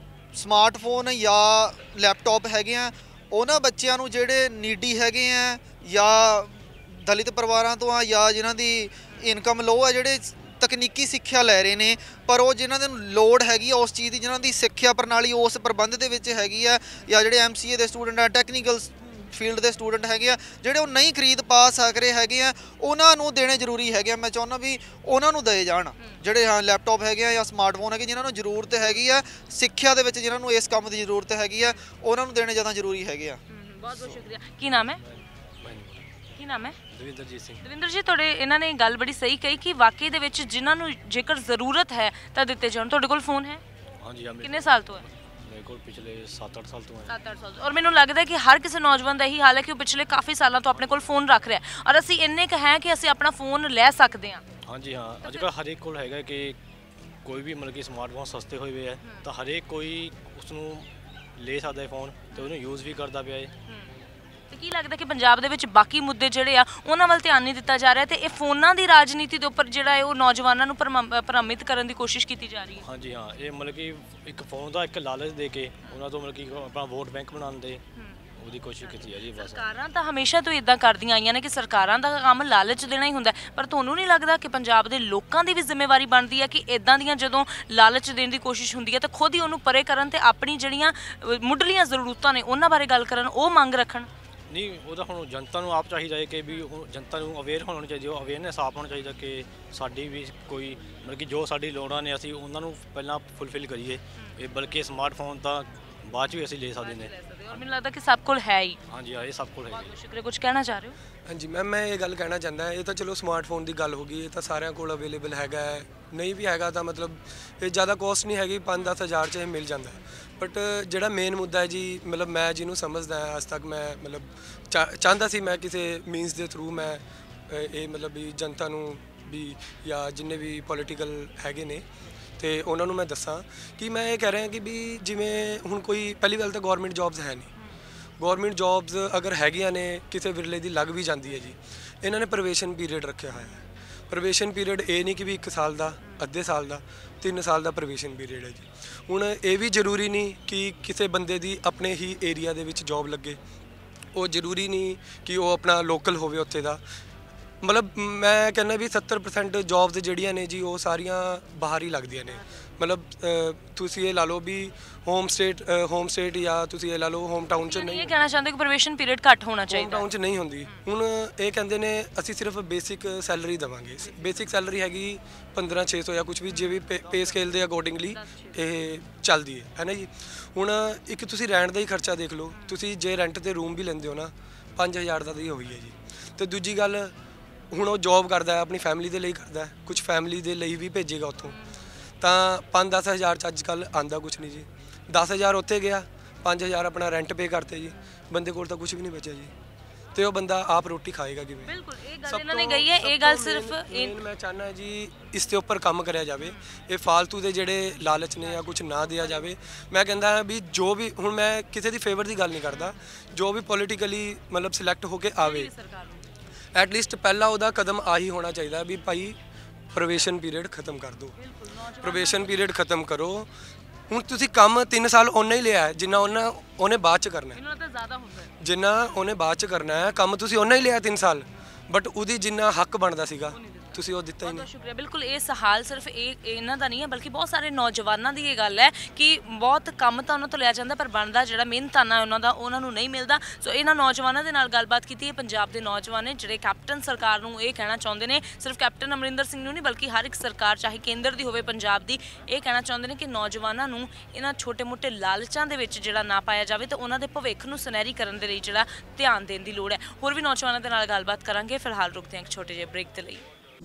ਸਮਾਰਟਫੋਨ ਜਾਂ ਲੈਪਟਾਪ ਹੈਗੇ ਆ ਉਹਨਾਂ ਬੱਚਿਆਂ ਨੂੰ ਜਿਹੜੇ ਨੀਡੀ ਹੈਗੇ ਆ ਜਾਂ ਦਲਿਤ ਪਰਿਵਾਰਾਂ ਤੋਂ ਆ ਜਾਂ ਜਿਨ੍ਹਾਂ ਦੀ ਇਨਕਮ ਲੋ ਹੈ, ਜਿਹੜੇ ਤਕਨੀਕੀ ਸਿੱਖਿਆ ਲੈ ਰਹੇ ਨੇ ਪਰ ਉਹ ਜਿਨ੍ਹਾਂ ਦੇ ਲੋੜ ਹੈਗੀ ਆ ਉਸ ਚੀਜ਼ ਦੀ, ਜਿਨ੍ਹਾਂ ਦੀ ਸਿੱਖਿਆ ਪ੍ਰਣਾਲੀ ਉਸ ਪ੍ਰਬੰਧ ਦੇ ਵਿੱਚ ਹੈਗੀ ਆ, ਜਾਂ ਜਿਹੜੇ ਐਮ ਸੀ ਏ ਦੇ ਸਟੂਡੈਂਟ ਆ, ਟੈਕਨੀਕਲ ਫੀਲਡ ਦੇ ਸਟੂਡੈਂਟ ਹੈਗੇ ਆ, ਜਿਹੜੇ ਉਹ ਨਹੀਂ ਖਰੀਦ ਪਾ ਸਕ ਰਹੇ ਹੈਗੇ ਆ, ਉਹਨਾਂ ਨੂੰ ਦੇਣੇ ਜ਼ਰੂਰੀ ਹੈਗੇ ਆ। ਮੈਂ ਚਾਹੁੰਦਾ ਵੀ ਉਹਨਾਂ ਨੂੰ ਦਏ ਜਾਣ ਜਿਹੜੇ ਹਾਂ ਲੈਪਟਾਪ ਹੈਗੇ ਆ ਜਾਂ ਸਮਾਰਟਫੋਨ ਹੈਗੇ ਜਿਨ੍ਹਾਂ ਨੂੰ ਜ਼ਰੂਰਤ ਹੈਗੀ ਆ ਸਿੱਖਿਆ ਦੇ ਵਿੱਚ, ਜਿਨ੍ਹਾਂ ਨੂੰ ਇਸ ਕੰਮ ਦੀ ਜ਼ਰੂਰਤ ਹੈਗੀ ਆ, ਉਹਨਾਂ ਨੂੰ ਦੇਣੇ ਜ਼ਿਆਦਾ ਜ਼ਰੂਰੀ ਹੈਗੇ ਆ। ਬਹੁਤ ਬਹੁਤ ਸ਼ੁਕਰੀਆ। ਕੀ ਨਾਮ ਹੈ? ਕੀ ਨਾਮ ਹੈ? ਦਵਿੰਦਰਜੀਤ ਸਿੰਘ। ਦਵਿੰਦਰ ਜੀ, ਤੁਹਾਡੇ ਇਹਨਾਂ ਨੇ ਗੱਲ ਬੜੀ ਸਹੀ ਕਹੀ ਕਿ ਵਾਕਈ ਦੇ ਵਿੱਚ ਜਿਨ੍ਹਾਂ ਨੂੰ ਜੇਕਰ ਜ਼ਰੂਰਤ ਹੈ ਤਾਂ ਦਿੱਤੇ ਜਾਣ। ਤੁਹਾਡੇ ਕੋਲ ਫੋਨ ਹੈ? ਹਾਂਜੀ, ਕਿੰਨੇ ਸਾਲ ਤੋਂ ਹੈ? ਮੇਰੇ ਕੋਲ ਪਿਛਲੇ ਸੱਤ ਅੱਠ ਸਾਲ ਤੋਂ ਹੈ। ਸੱਤ ਅੱਠ ਸਾਲ ਤੋਂ। ਔਰ ਮੈਨੂੰ ਲੱਗਦਾ ਕਿ ਹਰ ਕਿਸੇ ਨੌਜਵਾਨ ਦਾ ਇਹੀ ਹਾਲ ਹੈ ਕਿ ਉਹ ਪਿਛਲੇ ਕਾਫੀ ਸਾਲਾਂ ਤੋਂ ਆਪਣੇ ਕੋਲ ਫੋਨ ਰੱਖ ਰਿਹਾ ਔਰ ਅਸੀਂ ਇੰਨੇ ਕੁ ਹੈ ਕਿ ਅਸੀਂ ਆਪਣਾ ਫੋਨ ਲੈ ਸਕਦੇ ਹਾਂ। ਹਾਂਜੀ ਹਾਂ, ਅੱਜ ਕੱਲ੍ਹ ਹਰੇਕ ਕੋਲ ਹੈਗਾ ਕਿ ਕੋਈ ਵੀ ਮਤਲਬ ਕਿ ਸਮਾਰਟਫੋਨ ਸਸਤੇ ਹੋਏ ਹੋਏ ਹੈ ਤਾਂ ਹਰੇਕ ਕੋਈ ਉਸ ਨੂੰ ਲੈ ਸਕਦਾ ਹੈ ਫੋਨ ਅਤੇ ਉਹਨੂੰ ਯੂਜ਼ ਵੀ ਕਰਦਾ ਪਿਆ ਹੈ। ਤੇ ਕੀ ਲੱਗਦਾ ਕਿ ਪੰਜਾਬ ਦੇ ਵਿੱਚ ਬਾਕੀ ਮੁੱਦੇ ਜਿਹੜੇ ਆ ਉਹਨਾਂ ਵੱਲ ਧਿਆਨ ਨਹੀਂ ਦਿੱਤਾ ਜਾ ਰਿਹਾ ਤੇ ਇਹ ਫੋਨਾਂ ਦੀ ਰਾਜਨੀਤੀ ਦੇ ਉੱਪਰ ਜਿਹੜਾ ਹੈ ਉਹ ਨੌਜਵਾਨਾਂ ਨੂੰ ਭਰਮਿਤ ਕਰਨ ਦੀ ਕੋਸ਼ਿਸ਼ ਕੀਤੀ ਜਾ ਰਹੀ ਹੈ? ਹਾਂਜੀ ਹਾਂ, ਇਹ ਮਤਲਬ ਕਿ ਇੱਕ ਫੋਨ ਦਾ ਇੱਕ ਲਾਲਚ ਦੇ ਕੇ ਉਹਨਾਂ ਤੋਂ ਮਤਲਬ ਕਿ ਆਪਣਾ ਵੋਟ ਬੈਂਕ ਬਣਾਉਣ ਦੇ ਉਹਦੀ ਕੋਸ਼ਿਸ਼ ਕੀਤੀ ਹੈ ਜੀ। ਬਸ ਸਰਕਾਰਾਂ ਤਾਂ ਹਮੇਸ਼ਾ ਤੋਂ ਇਦਾਂ ਕਰਦੀਆਂ ਆਈਆਂ ਨੇ ਕਿ ਸਰਕਾਰਾਂ ਦਾ ਕੰਮ ਲਾਲਚ ਦੇਣਾ ਹੀ ਹੁੰਦਾ, ਪਰ ਤੁਹਾਨੂੰ ਨਹੀਂ ਲੱਗਦਾ ਕਿ ਪੰਜਾਬ ਦੇ ਲੋਕਾਂ ਦੀ ਵੀ ਜ਼ਿੰਮੇਵਾਰੀ ਬਣਦੀ ਹੈ ਕਿ ਇਦਾਂ ਦੀਆਂ ਜਦੋਂ ਲਾਲਚ ਦੇਣ ਦੀ ਕੋਸ਼ਿਸ਼ ਹੁੰਦੀ ਹੈ ਤਾਂ ਖੁਦ ਹੀ ਉਹਨੂੰ ਪਰੇ ਕਰਨ ਤੇ ਆਪਣੀ ਜਿਹੜੀਆਂ ਮੁੱਢਲੀਆਂ ਜ਼ਰੂਰਤਾਂ ਨੇ ਉਹਨਾਂ ਬਾਰੇ ਗੱਲ ਕਰਨ, ਉਹ ਮੰਗ ਰੱਖਣ? ਨਹੀਂ, ਉਹਦਾ ਹੁਣ ਜਨਤਾ ਨੂੰ ਆਪ ਚਾਹੀਦਾ ਹੈ ਕਿ ਵੀ ਹੁਣ ਜਨਤਾ ਨੂੰ ਅਵੇਅਰ ਹੋਣਾ ਚਾਹੀਦਾ, ਉਹ ਅਵੇਅਰਨੈਸ ਆਪ ਹੋਣਾ ਚਾਹੀਦਾ ਕਿ ਸਾਡੀ ਵੀ ਕੋਈ ਮਤਲਬ ਕਿ ਜੋ ਸਾਡੀ ਲੋੜਾਂ ਨੇ ਅਸੀਂ ਉਹਨਾਂ ਨੂੰ ਪਹਿਲਾਂ ਫੁੱਲਫਿਲ ਕਰੀਏ, ਇਹ ਬਲਕਿ ਸਮਾਰਟਫੋਨ ਤਾਂ ਬਾਅਦ 'ਚ ਵੀ ਅਸੀਂ ਲੈ ਸਕਦੇ ਨੇ। ਔਰ ਮੈਨੂੰ ਲੱਗਦਾ ਕਿ ਸਭ ਕੋਲ ਹੈ ਹੀ। ਹਾਂਜੀ ਹਾਂ, ਇਹ ਸਭ ਕੋਲ ਹੈ। ਬਹੁਤ ਸ਼ੁਕਰੀਆ। ਕੁਝ ਕਹਿਣਾ ਚਾਹ ਰਹੇ ਹੋ? ਹਾਂਜੀ ਮੈਮ, ਮੈਂ ਇਹ ਗੱਲ ਕਹਿਣਾ ਚਾਹੁੰਦਾ, ਇਹ ਤਾਂ ਚਲੋ ਸਮਾਰਟਫੋਨ ਦੀ ਗੱਲ ਹੋ ਗਈ, ਇਹ ਤਾਂ ਸਾਰਿਆਂ ਕੋਲ ਅਵੇਲੇਬਲ ਹੈਗਾ ਹੈ, ਨਹੀਂ ਵੀ ਹੈਗਾ ਤਾਂ ਮਤਲਬ ਇਹ ਜ਼ਿਆਦਾ ਕੋਸਟ ਨਹੀਂ ਹੈਗੀ, ਪੰਜ ਦਸ ਹਜ਼ਾਰ 'ਚ ਇਹ ਮਿਲ ਜਾਂਦਾ। ਬਟ ਜਿਹੜਾ ਮੇਨ ਮੁੱਦਾ ਹੈ ਜੀ, ਮਤਲਬ ਮੈਂ ਜਿਹਨੂੰ ਸਮਝਦਾ ਹਾਂ ਅੱਜ ਤੱਕ ਮੈਂ ਮਤਲਬ ਚਾ ਚਾਹੁੰਦਾ ਸੀ ਮੈਂ ਕਿਸੇ ਮੀਨਸ ਦੇ ਥਰੂ ਮੈਂ ਇਹ ਮਤਲਬ ਵੀ ਜਨਤਾ ਨੂੰ ਵੀ ਜਾਂ ਜਿੰਨੇ ਵੀ ਪੋਲੀਟੀਕਲ ਹੈਗੇ ਨੇ ਤੇ ਉਹਨਾਂ ਨੂੰ ਮੈਂ ਦੱਸਾਂ ਕਿ ਮੈਂ ਇਹ ਕਹਿ ਰਿਹਾ ਕਿ ਵੀ ਜਿਵੇਂ ਹੁਣ ਕੋਈ ਪਹਿਲੀ ਗੱਲ ਤਾਂ ਗੌਰਮੈਂਟ ਜੌਬਸ ਹੈ ਨਹੀਂ, ਗੌਰਮੈਂਟ ਜੌਬਸ ਅਗਰ ਹੈਗੀਆਂ ਨੇ ਕਿਸੇ ਵਿਰਲੇ ਦੀ ਲੱਗ ਵੀ ਜਾਂਦੀ ਹੈ ਜੀ, ਇਹਨਾਂ ਨੇ ਪ੍ਰੋਬੇਸ਼ਨ ਪੀਰੀਅਡ ਰੱਖਿਆ ਹੋਇਆ ਹੈ। ਪ੍ਰੋਬੇਸ਼ਨ ਪੀਰੀਅਡ ਇਹ ਨਹੀਂ ਕਿ ਵੀ ਇੱਕ ਸਾਲ ਦਾ, ਅੱਧੇ ਸਾਲ ਦਾ, ਤਿੰਨ ਸਾਲ ਦਾ ਪ੍ਰੋਬੇਸ਼ਨ ਪੀਰੀਅਡ ਹੈ ਜੀ। ਹੁਣ ਇਹ ਵੀ ਜ਼ਰੂਰੀ ਨਹੀਂ ਕਿ ਕਿਸੇ ਬੰਦੇ ਦੀ ਆਪਣੇ ਹੀ ਏਰੀਆ ਦੇ ਵਿੱਚ ਜੌਬ ਲੱਗੇ, ਉਹ ਜ਼ਰੂਰੀ ਨਹੀਂ ਕਿ ਉਹ ਆਪਣਾ ਲੋਕਲ ਹੋਵੇ ਉੱਥੇ ਦਾ। ਮਤਲਬ ਮੈਂ ਕਹਿੰਦਾ ਵੀ ਸੱਤਰ ਪਰਸੈਂਟ ਜੌਬਸ ਜਿਹੜੀਆਂ ਨੇ ਜੀ ਉਹ ਸਾਰੀਆਂ ਬਾਹਰ ਹੀ ਲੱਗਦੀਆਂ ਨੇ। ਮਤਲਬ ਤੁਸੀਂ ਇਹ ਲਾ ਲਓ ਵੀ ਹੋਮ ਸਟੇਟ ਹੋਮ ਸਟੇਟ ਜਾਂ ਤੁਸੀਂ ਇਹ ਲਾ ਲਓ ਹੋਮ ਟਾਊਨ 'ਚ ਨਹੀਂ, ਇਹ ਕਹਿਣਾ ਚਾਹੁੰਦੇ ਕਿ ਪ੍ਰੋਬੇਸ਼ਨ ਪੀਰੀਅਡ ਘੱਟ ਹੋਣਾ ਚਾਹੀਦਾ, ਹੋਮ ਟਾਊਨ 'ਚ ਨਹੀਂ ਹੁੰਦੀ। ਹੁਣ ਇਹ ਕਹਿੰਦੇ ਨੇ ਅਸੀਂ ਸਿਰਫ ਬੇਸਿਕ ਸੈਲਰੀ ਦੇਵਾਂਗੇ, ਬੇਸਿਕ ਸੈਲਰੀ ਹੈਗੀ ਪੰਦਰਾਂ ਛੇ ਸੌ ਜਾਂ ਕੁਛ ਵੀ, ਜੇ ਵੀ ਪੇ ਸਕੇਲ ਦੇ ਅਕੋਰਡਿੰਗਲੀ ਇਹ ਚੱਲਦੀ ਹੈ ਹੈ ਨਾ ਜੀ। ਹੁਣ ਇੱਕ ਤੁਸੀਂ ਰੈਂਟ ਦਾ ਹੀ ਖਰਚਾ ਦੇਖ ਲਓ, ਤੁਸੀਂ ਜੇ ਰੈਂਟ 'ਤੇ ਰੂਮ ਵੀ ਲੈਂਦੇ ਹੋ ਨਾ ਪੰਜ ਹਜ਼ਾਰ ਦਾ ਤਾਂ ਹੀ ਹੋਈ ਹੈ ਜੀ। ਅਤੇ ਦੂਜੀ ਗੱਲ, ਹੁਣ ਉਹ ਜੌਬ ਕਰਦਾ ਆਪਣੀ ਫੈਮਿਲੀ ਦੇ ਲਈ ਕਰਦਾ, ਕੁਛ ਫੈਮਿਲੀ ਦੇ ਲਈ ਵੀ ਭੇਜੇਗਾ ਉੱਥੋਂ, ਤਾਂ ਪੰਜ ਦਸ ਹਜ਼ਾਰ 'ਚ ਅੱਜ ਕੱਲ੍ਹ ਆਉਂਦਾ ਕੁਛ ਨਹੀਂ ਜੀ। ਦਸ ਹਜ਼ਾਰ ਉੱਥੇ ਗਿਆ, ਪੰਜ ਹਜ਼ਾਰ ਆਪਣਾ ਰੈਂਟ ਪੇ ਕਰਤੇ ਜੀ, ਬੰਦੇ ਕੋਲ ਤਾਂ ਕੁਛ ਵੀ ਨਹੀਂ ਬਚਿਆ ਜੀ। ਤੇ ਉਹ ਬੰਦਾ ਆਪ ਰੋਟੀ ਖਾਏਗਾ ਕਿਵੇਂ? ਬਿਲਕੁਲ ਇਹ ਗੱਲ ਇਹਨਾਂ ਨੇ ਕਹੀ ਹੈ। ਇਹ ਗੱਲ ਸਿਰਫ ਇਹ ਮੈਂ ਚਾਹਨਾ ਜੀ ਇਸ ਦੇ ਉੱਪਰ ਕੰਮ ਕਰਿਆ ਜਾਵੇ। ਇਹ ਫਾਲਤੂ ਦੇ ਜਿਹੜੇ ਲਾਲਚ ਨੇ ਜਾਂ ਕੁਝ ਨਾ ਦਿਆ ਜਾਵੇ। ਮੈਂ ਕਹਿੰਦਾ ਵੀ ਜੋ ਵੀ ਹੁਣ ਮੈਂ ਕਿਸੇ ਦੀ ਫੇਵਰ ਦੀ ਗੱਲ ਨਹੀਂ ਕਰਦਾ, ਜੋ ਵੀ ਪੋਲੀਟੀਕਲੀ ਮਤਲਬ ਸਿਲੈਕਟ ਹੋ ਕੇ ਆਵੇ ਐਟਲੀਸਟ ਪਹਿਲਾ ਉਹਦਾ ਕਦਮ ਆਹੀ ਹੋਣਾ ਚਾਹੀਦਾ ਵੀ ਭਾਈ ਪ੍ਰੋਬੇਸ਼ਨ ਪੀਰੀਅਡ ਖਤਮ ਕਰ ਦਿਓ। ਪ੍ਰੋਬੇਸ਼ਨ ਪੀਰੀਅਡ ਖਤਮ ਕਰੋ। ਹੁਣ ਤੁਸੀਂ ਕੰਮ ਤਿੰਨ ਸਾਲ ਉਹਨੇ ਹੀ ਲਿਆ ਹੈ ਜਿੰਨਾ ਉਹਨਾਂ ਉਹਨੇ ਬਾਅਦ ਚ ਕਰਨਾ ਹੈ। ਇਹਨਾਂ ਤਾਂ ਜ਼ਿਆਦਾ ਹੁੰਦਾ ਜਿੰਨਾ ਉਹਨੇ ਬਾਅਦ ਚ ਕਰਨਾ ਹੈ ਕੰਮ ਤੁਸੀਂ ਉਹਨਾਂ ਹੀ ਲਿਆ ਤਿੰਨ ਸਾਲ, ਬਟ ਉਹਦੀ ਜਿੰਨਾ ਹੱਕ ਬਣਦਾ ਸੀਗਾ ਤੁਸੀਂ ਉਹ ਦਿੱਤਾ ਹੀ ਬਹੁਤ ਨਹੀਂ। ਸ਼ੁਕਰੀਆ। ਬਿਲਕੁਲ ਇਹ ਹਾਲ ਸਿਰਫ ਇਹ ਇਹਨਾਂ ਦਾ ਨਹੀਂ ਹੈ ਬਲਕਿ ਬਹੁਤ ਸਾਰੇ ਨੌਜਵਾਨਾਂ ਦੀ ਇਹ ਗੱਲ ਹੈ ਕਿ ਬਹੁਤ ਕੰਮ ਤਾਂ ਉਹਨਾਂ ਤੋਂ ਲਿਆ ਜਾਂਦਾ ਪਰ ਬਣਦਾ ਜਿਹੜਾ ਮਿਹਨਤਾਨਾ ਉਹਨਾਂ ਦਾ ਉਹਨਾਂ ਨੂੰ ਨਹੀਂ ਮਿਲਦਾ। ਸੋ ਇਹਨਾਂ ਨੌਜਵਾਨਾਂ ਦੇ ਨਾਲ ਗੱਲਬਾਤ ਕੀਤੀ ਹੈ। ਪੰਜਾਬ ਦੇ ਨੌਜਵਾਨ ਨੇ ਜਿਹੜੇ ਕੈਪਟਨ ਸਰਕਾਰ ਨੂੰ ਇਹ ਕਹਿਣਾ ਚਾਹੁੰਦੇ ਨੇ, ਸਿਰਫ ਕੈਪਟਨ ਅਮਰਿੰਦਰ ਸਿੰਘ ਨੂੰ ਨਹੀਂ ਬਲਕਿ ਹਰ ਇੱਕ ਸਰਕਾਰ ਚਾਹੇ ਕੇਂਦਰ ਦੀ ਹੋਵੇ ਪੰਜਾਬ ਦੀ, ਇਹ ਕਹਿਣਾ ਚਾਹੁੰਦੇ ਨੇ ਕਿ ਨੌਜਵਾਨਾਂ ਨੂੰ ਇਹਨਾਂ ਛੋਟੇ-ਮੋਟੇ ਲਾਲਚਾਂ ਦੇ ਵਿੱਚ ਜਿਹੜਾ ਨਾ ਪਾਇਆ ਜਾਵੇ ਤੇ ਉਹਨਾਂ ਦੇ ਭਵਿੱਖ ਨੂੰ ਸੁਨਹਿਰੀ ਕਰਨ ਦੇ ਲਈ ਜਿਹੜਾ ਧਿਆਨ ਦੇਣ ਦੀ ਲੋੜ ਹੈ। ਹੋਰ ਵੀ ਨੌਜਵਾਨਾਂ ਦੇ ਨਾਲ ਗੱਲਬਾਤ ਕਰਾਂਗੇ। ਫਿਲਹਾਲ ਰੁਕਦੇ ਹਾਂ ਇੱਕ ਛੋਟੇ ਜਿਹੇ ਬ੍ਰੇਕ ਦੇ ਲਈ।